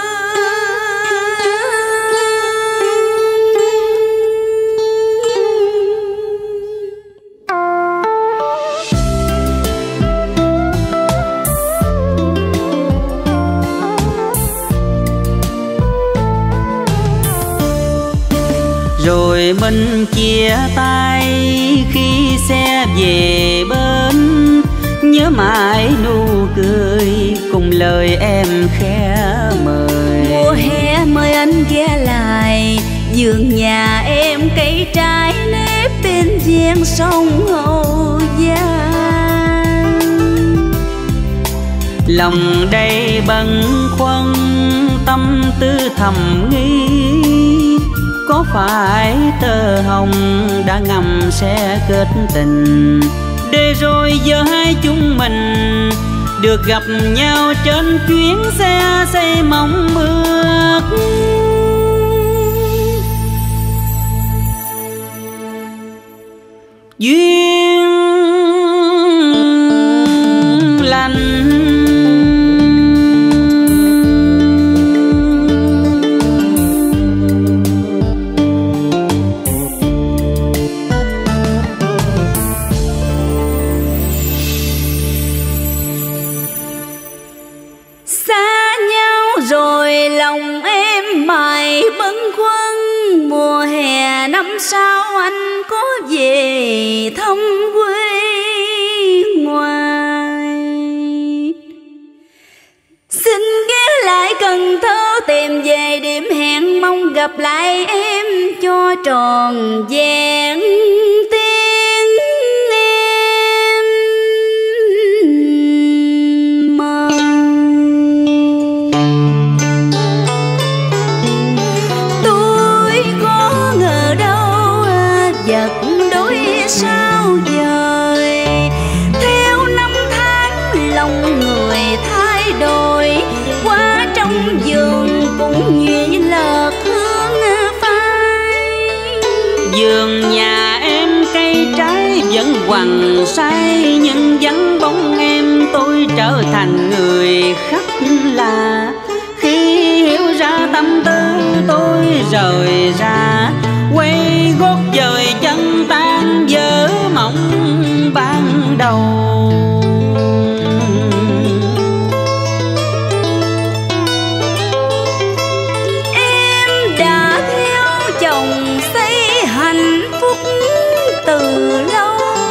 Rồi mình chia tay khi xe về bến, nhớ mãi nụ cười cùng lời em khẽ mời. Mùa hè mời anh ghé lại vườn nhà em, cây trái nếp bên ven sông Hậu Giang. Lòng đầy bâng khuâng tâm tư thầm nghĩ, có phải tơ hồng đã ngầm sẽ kết tình, để rồi giờ hai chúng mình được gặp nhau trên chuyến xe xây mong ước. Duyên lành rồi lòng em mãi bâng khuâng. Mùa hè năm sau anh có về thăm quê ngoài, xin ghé lại Cần Thơ tìm về điểm hẹn, mong gặp lại em cho tròn vẹn tiếng em mơ. Vật đối sao dời, theo năm tháng lòng người thay đổi, qua trong vườn cũng nhụy lợt hương phai. Vườn nhà em cây trái vẫn quằn say, nhưng vắng bóng em tôi trở thành người khách lạ. Khi hiểu ra tâm tư tôi rời ra, quay gót dời chân tan vỡ mộng ban đầu. Em đã theo chồng xây hạnh phúc từ lâu,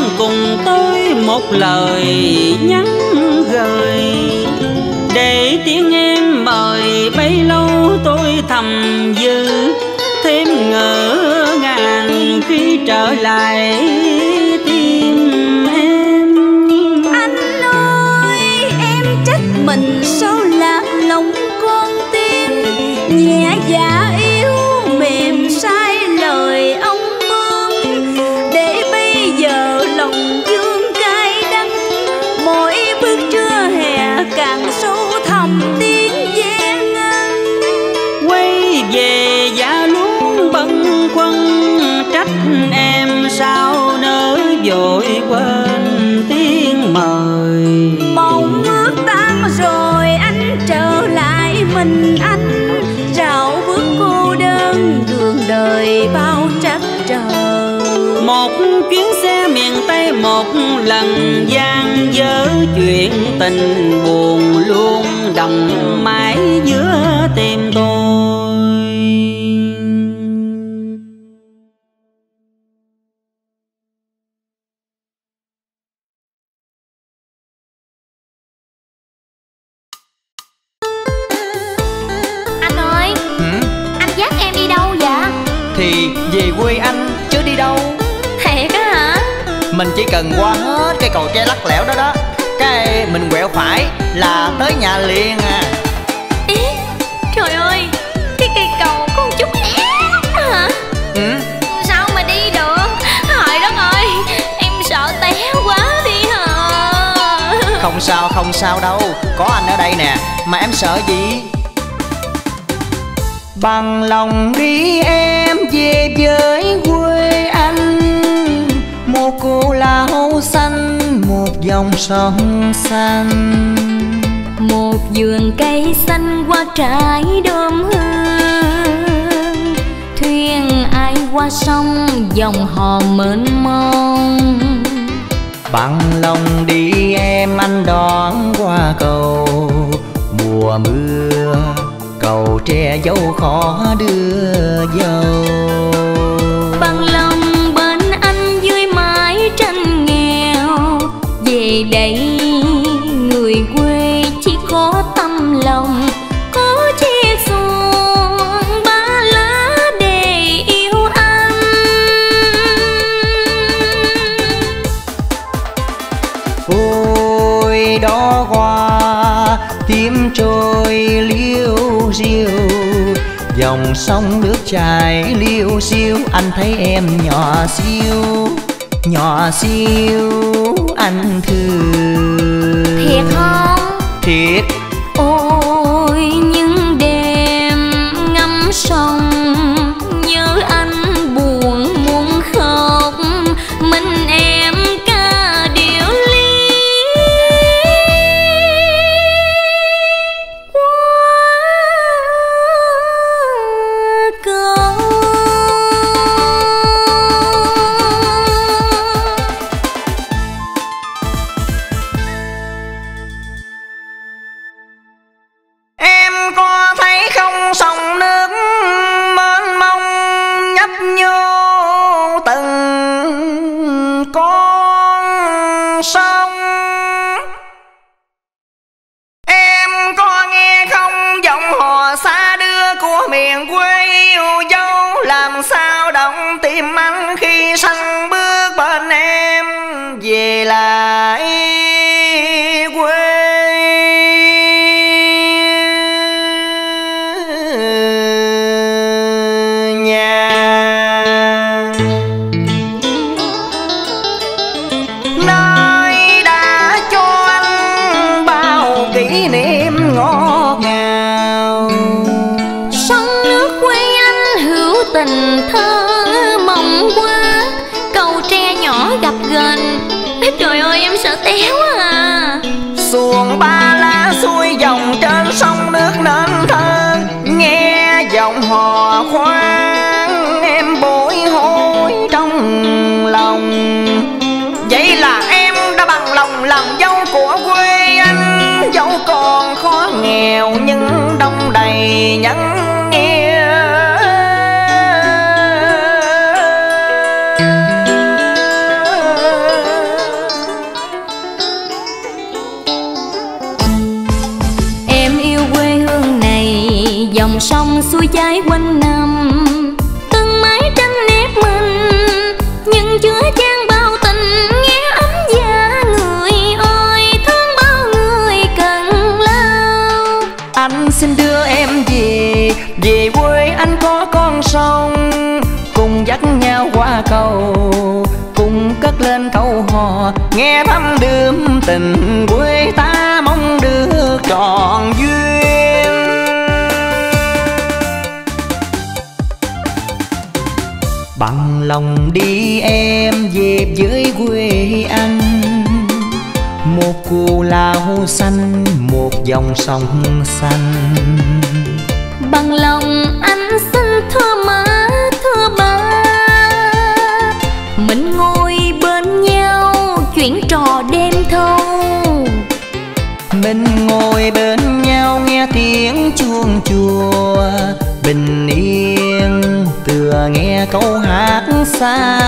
cùng tôi một lời nhắn gửi, để tiếng em mời bấy lâu tôi thầm dư, thêm ngỡ ngàng khi trở lại tim em. Anh ơi em trách mình sao lạc lòng con tim, nhẹ dạ yêu mềm sai lời ông mương, để bây giờ lòng dương cay đắng, mỗi bước trưa hè càng sâu thẳm tiếng gian ngân. Quay về dạ luôn bâng khuâng, trách em sao nỡ vội quên tiếng mời. Mộng ước tan rồi anh trở lại mình anh, rảo bước cô đơn đường đời bao trắc trở. Một chuyến xe miền Tây một lần gian dở, chuyện tình buồn luôn đọng mãi giữa tim tôi. Anh ơi, anh dắt em đi đâu vậy? Thì về quê anh chứ đi đâu. Thiệt á hả? Mình chỉ cần qua hết cây cầu tre lắc lẻo đó đó, cái mình quẹo phải là tới nhà liền à. Ý, trời ơi, cái cây cầu có một chút ép hả? Sao mà đi được? Trời đất ơi, em sợ té quá đi hả? Không sao đâu, có anh ở đây nè, mà em sợ gì. Bằng lòng đi em về với quê anh, một cô lao xanh, một dòng sông xanh, Một vườn cây xanh qua trái đơm hương, thuyền ai qua sông dòng hò mênh mông. bằng lòng đi em anh đón qua cầu mùa mưa, cầu tre dâu khó đưa dâu. Bằng lòng bên anh dưới mái tranh nghèo, về đây người quê chỉ có tâm lòng, có chia xuồng ba lá để yêu anh. Ôi đó hoa tím trôi liêu riêu, dòng sông nước chảy liêu xiêu, anh thấy em nhỏ xíu anh thương. Thiệt không? Thiệt. Ôi những đêm ngắm sông, nhớ anh buồn muốn khóc, mình em ca điệu ly qua cầu. Em có thấy không, sông nước mênh mông nhấp nhô từng con sông. Em có nghe không, giọng hò xa đưa của miền quê yêu dấu, làm sao động tim anh khi săn bước bên em về lại quê nhà. Nơi đã cho anh bao kỷ niệm ngọt ngào. Sông nước quê anh hữu tình thơ mộng qua, cầu tre nhỏ gặp gần. Trời ơi em sợ té quá à. Xuồng ba lá xuôi dòng trên sông nước nên thơ, nghe giọng hò khoan em bồi hồi trong lòng. Vậy là em đã bằng lòng làm dâu của quê anh, dẫu còn khó nghèo nhưng đông đầy nhân nghĩa. dòng sông xuôi chảy quanh năm, từng mái tranh nếp mình nhưng chứa chan bao tình nghe ấm dạ. Người ơi thương bao người cần lao. Anh xin đưa em về, về quê anh có con sông, cùng dắt nhau qua cầu, cùng cất lên câu hò nghe thắm đượm tình quê ta, mong được trọn duyên. Bằng lòng đi em về với quê anh, một cù lao xanh, một dòng sông xanh. Bằng lòng anh xin thưa má thưa ba, mình ngồi bên nhau chuyện trò đêm thâu. Mình ngồi bên nhau nghe tiếng chuông chùa, bình yên tựa nghe câu hát xa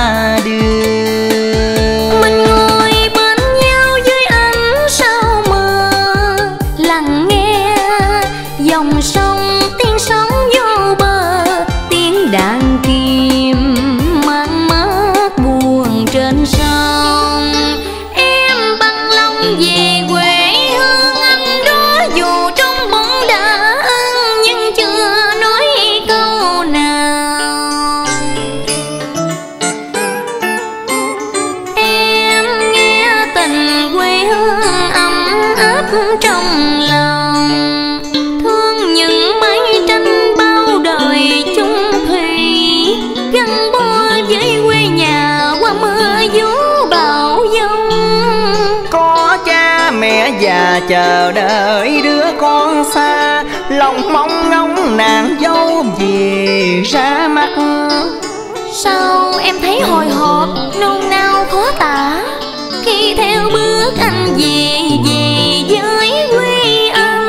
đường. Mình ngồi bên nhau dưới ánh sao mờ, lặng nghe dòng sông tiếng sóng vô bờ, tiếng đàn kim mang mát buồn trên sông. Em bằng lòng về quê hương anh đó, dù trong bóng đã ân nhưng chưa nói câu nào. Em nghe tình quê hương ấm áp trong lòng, thương những mái tranh bao đời chung thủy, gắn bó với quê nhà qua mưa gió bão giông. Có cha mẹ già chờ đợi đứa con xa, lòng mong ngóng nàng dâu về ra mắt. Sao em thấy hồi hộp nôn nao khó tả, khi theo bước anh về với quê anh.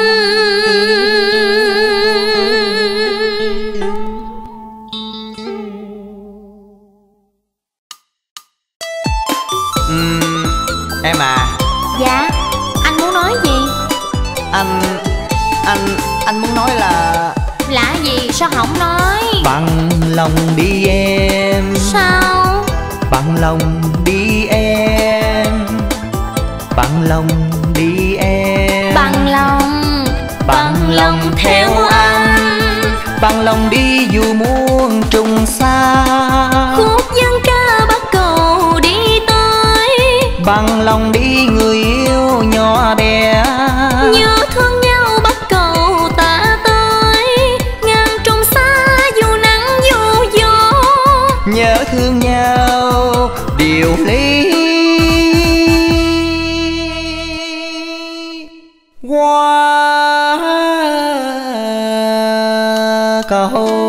Em à. Dạ, anh muốn nói gì? Anh muốn nói là gì sao không nói? bằng lòng đi em. Sao? Bằng lòng đi em. Bằng lòng đi em. Bằng lòng theo anh. Bằng lòng đi dù muôn trùng xa. Khúc dân ca bắt cầu đi tới. Bằng lòng đi người yêu nhỏ bé. Nhớ thương nhau bắt cầu ta tới. Ngàn trùng xa dù nắng dù gió. Nhớ thương nhau điều lý qua cầu.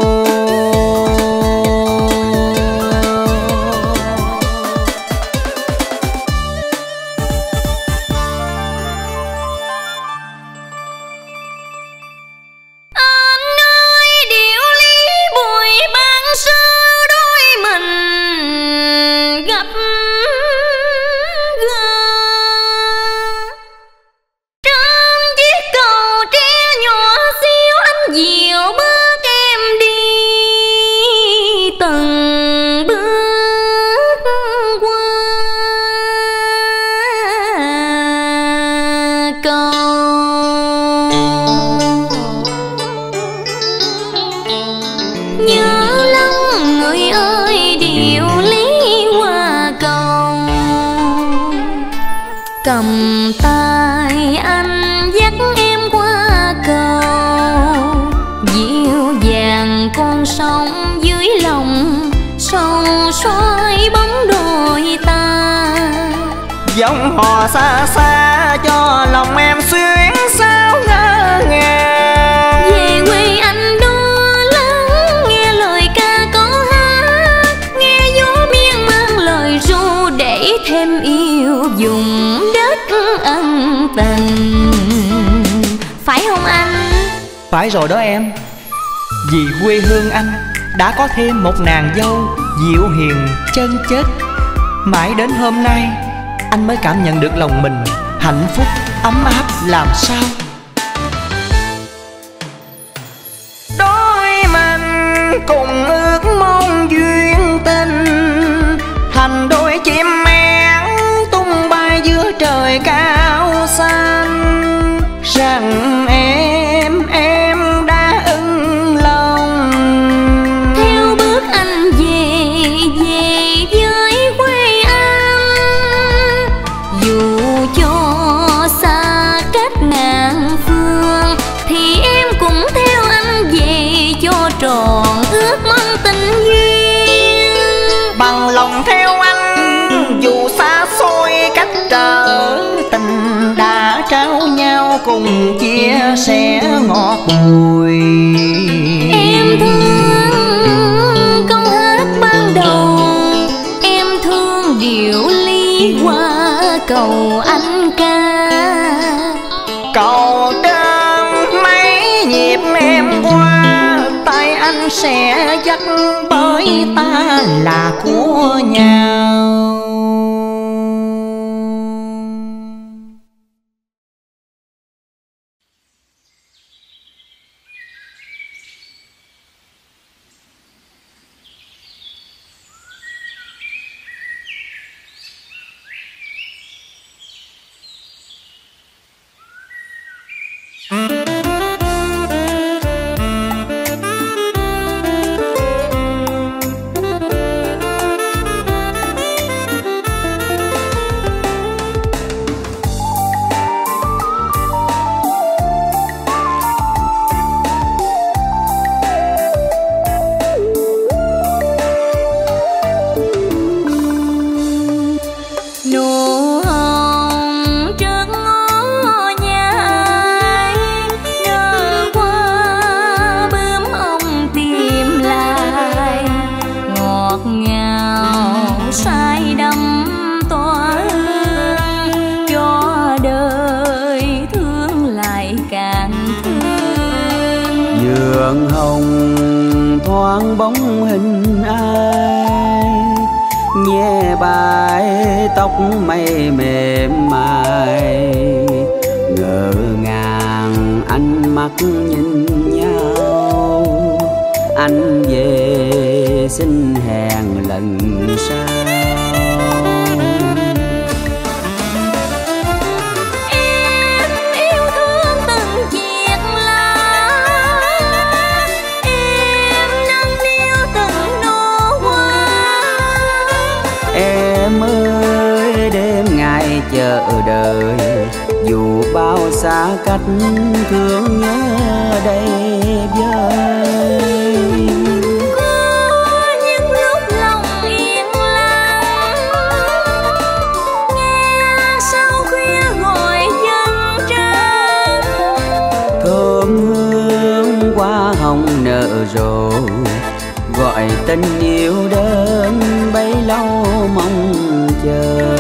Cầm tay anh dắt em qua cầu, dịu dàng con sông dưới lòng sông xoay bóng đôi ta. Giọng hò xa xa cho lòng em xuyến sao ngỡ ngàng. Về quê anh đó lắng nghe lời ca có hát, nghe gió miên man lời ru để thêm yêu dùng đất ân tình. Phải không anh? Phải rồi đó em. Vì quê hương anh đã có thêm một nàng dâu dịu hiền chân chất. Mãi đến hôm nay anh mới cảm nhận được lòng mình hạnh phúc ấm áp làm sao. Đó cùng ước mong duyên tình, thành đôi chim én tung bay giữa trời cao xanh, rằng em đã ưng lòng. Theo bước anh về với quê anh, dù cho xa cách ngàn phương thì em cũng theo anh về cho tròn ước mong tình duyên. Bằng lòng theo anh dù xa xôi cách trở, tình đã trao nhau cùng chia sẻ ngọt bùi. Em thương câu hát ban đầu, em thương điệu ly qua cầu anh ca. Cầu trên mấy nhịp em qua, tay anh sẽ dắt bởi ta là của nhau. Vườn hồng thoáng bóng hình ai, nghe bài tóc mây mềm mại, ngỡ ngàng ánh mắt nhìn nhau. Anh về xin hẹn lần sau. Chờ đợi dù bao xa cách, thương nhớ đây vơi. Có những lúc lòng yên lặng, nghe sao khuya gọi dân trăng. Thơm hương hoa hồng nở rộ, gọi tình yêu đến bấy lâu mong chờ.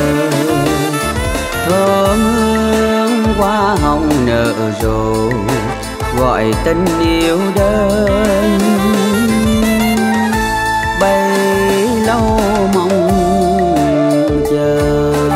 Thơm hương hoa hồng nở rộ, gọi tình yêu đến bấy lâu mong chờ.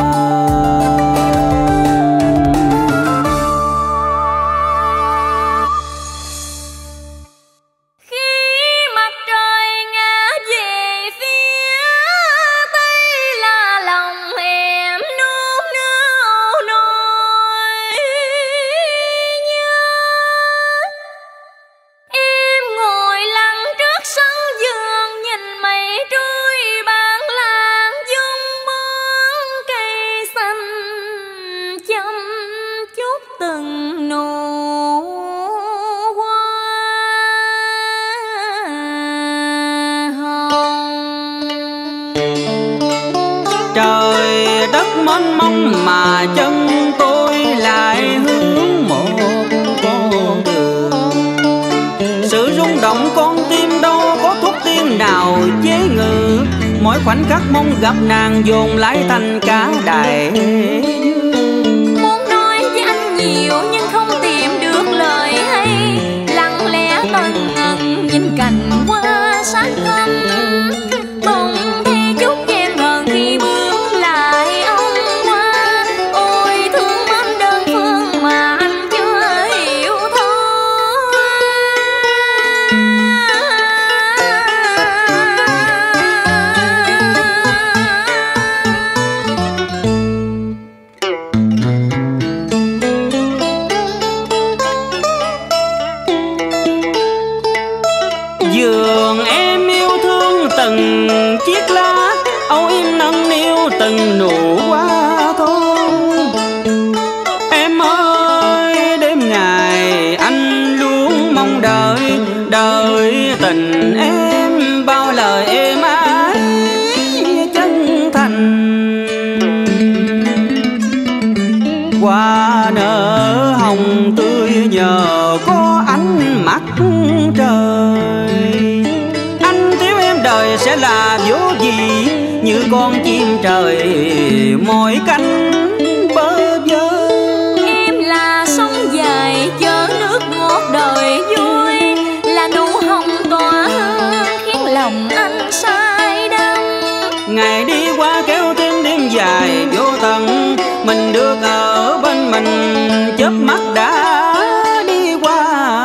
Trời đất mênh mông mà chân tôi lại hướng một con đường. Sự rung động con tim đâu có thuốc tiên nào chế ngự, mỗi khoảnh khắc mong gặp nàng dồn lại thành cả đại. Muốn nói với anh nhiều nhưng không tìm được lời hay, lặng lẽ tần ngần nhìn cành hoa sát thăm. Bỗng thấy chút ghen hờn khi bước lại ông hoa. Ôi thương anh đơn phương mà anh chưa hiểu thôi. Đời tình em bao lời êm ái chân thành, hoa nở hồng tươi nhờ có ánh mặt trời. Anh thiếu em đời sẽ là vô gì, như con chim trời mỏi cánh bơ vơ. Em là sông dài chở nước ngọt đời vui, là nụ hồng tỏa hương khiến lòng anh say đắm. Ngày đi qua kéo thêm đêm dài vô tận, mình được ở bên mình chớp mắt đã đi qua.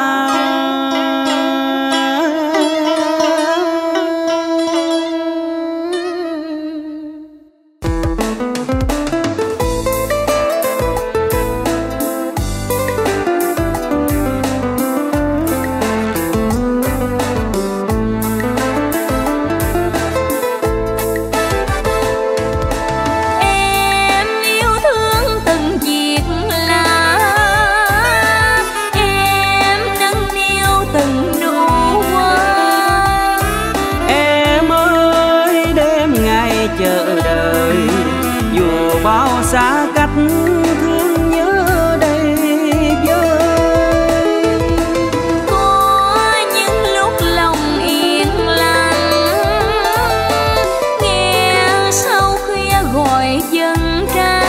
Xa cách thương nhớ đầy vơi, có những lúc lòng yên lặng, nghe sau khuya gọi dân ca.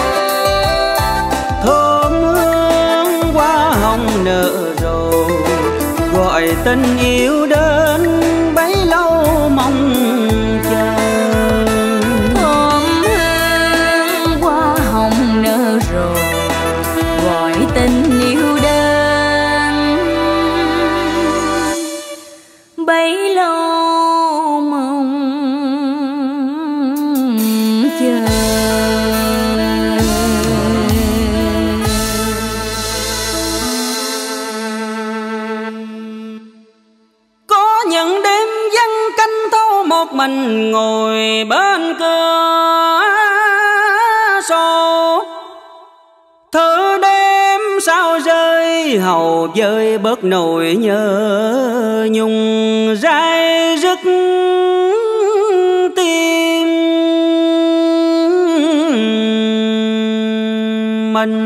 Thơm hương hoa hồng nở rộ, gọi tình yêu đến bấy lâu mong chờ. Gọi tình yêu đến bấy lâu mong chờ. Có những đêm vắng canh thâu một mình ngồi bên cửa sổ, thơ đêm sao rơi hầu vơi bớt nỗi nhớ nhung dai dứt tim mình.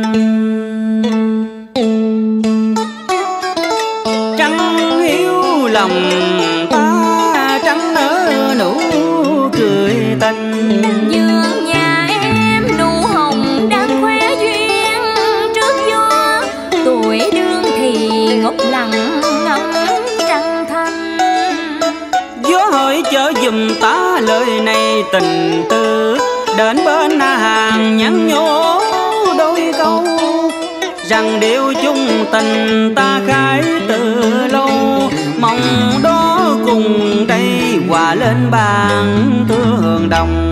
Trăng hiu lòng ta trắng nở nụ cười tình. Vườn nhà em nụ hồng đang khoe duyên trước gió, tuổi đương thì ngốc lặng ngắm trăng thanh. Gió hỡi chở giùm ta lời này tình tư, đến bên hàng nhắn nhố đôi câu, rằng điều chung tình ta khai từ lâu. Mong đó cùng đây hòa lên bàn thương đồng.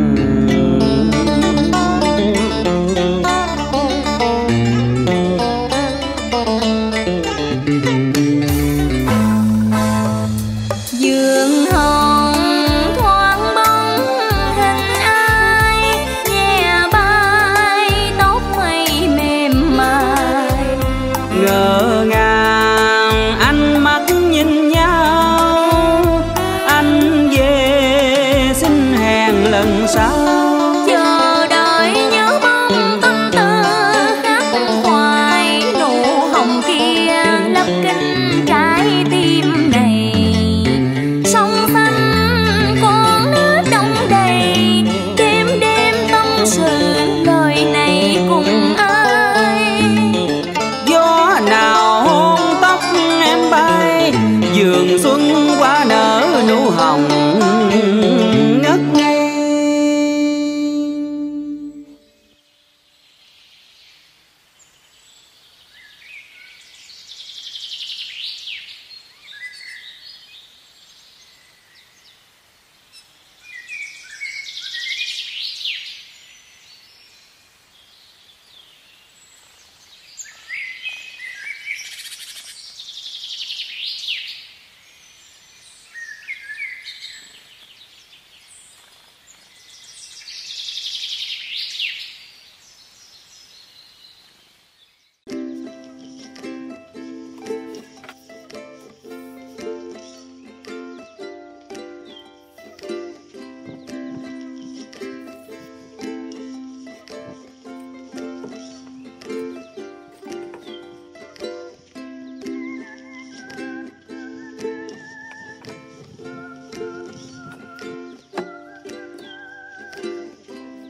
Vườn hồng thoáng bóng hình ai, nhẹ bay tóc mây mềm mại. Ngỡ ngàng ánh mắt nhìn nhau, anh về xin hẹn lần sau. Chờ đợi nhớ bóng tâm tư khắc khoải, nụ hồng kia lấp kín trái tim này. Sông xanh con nước đông đầy, đêm đêm tâm sự lời này cùng ai. Gió nào hôn tóc em bay, vườn xuân hoa nở nụ hồng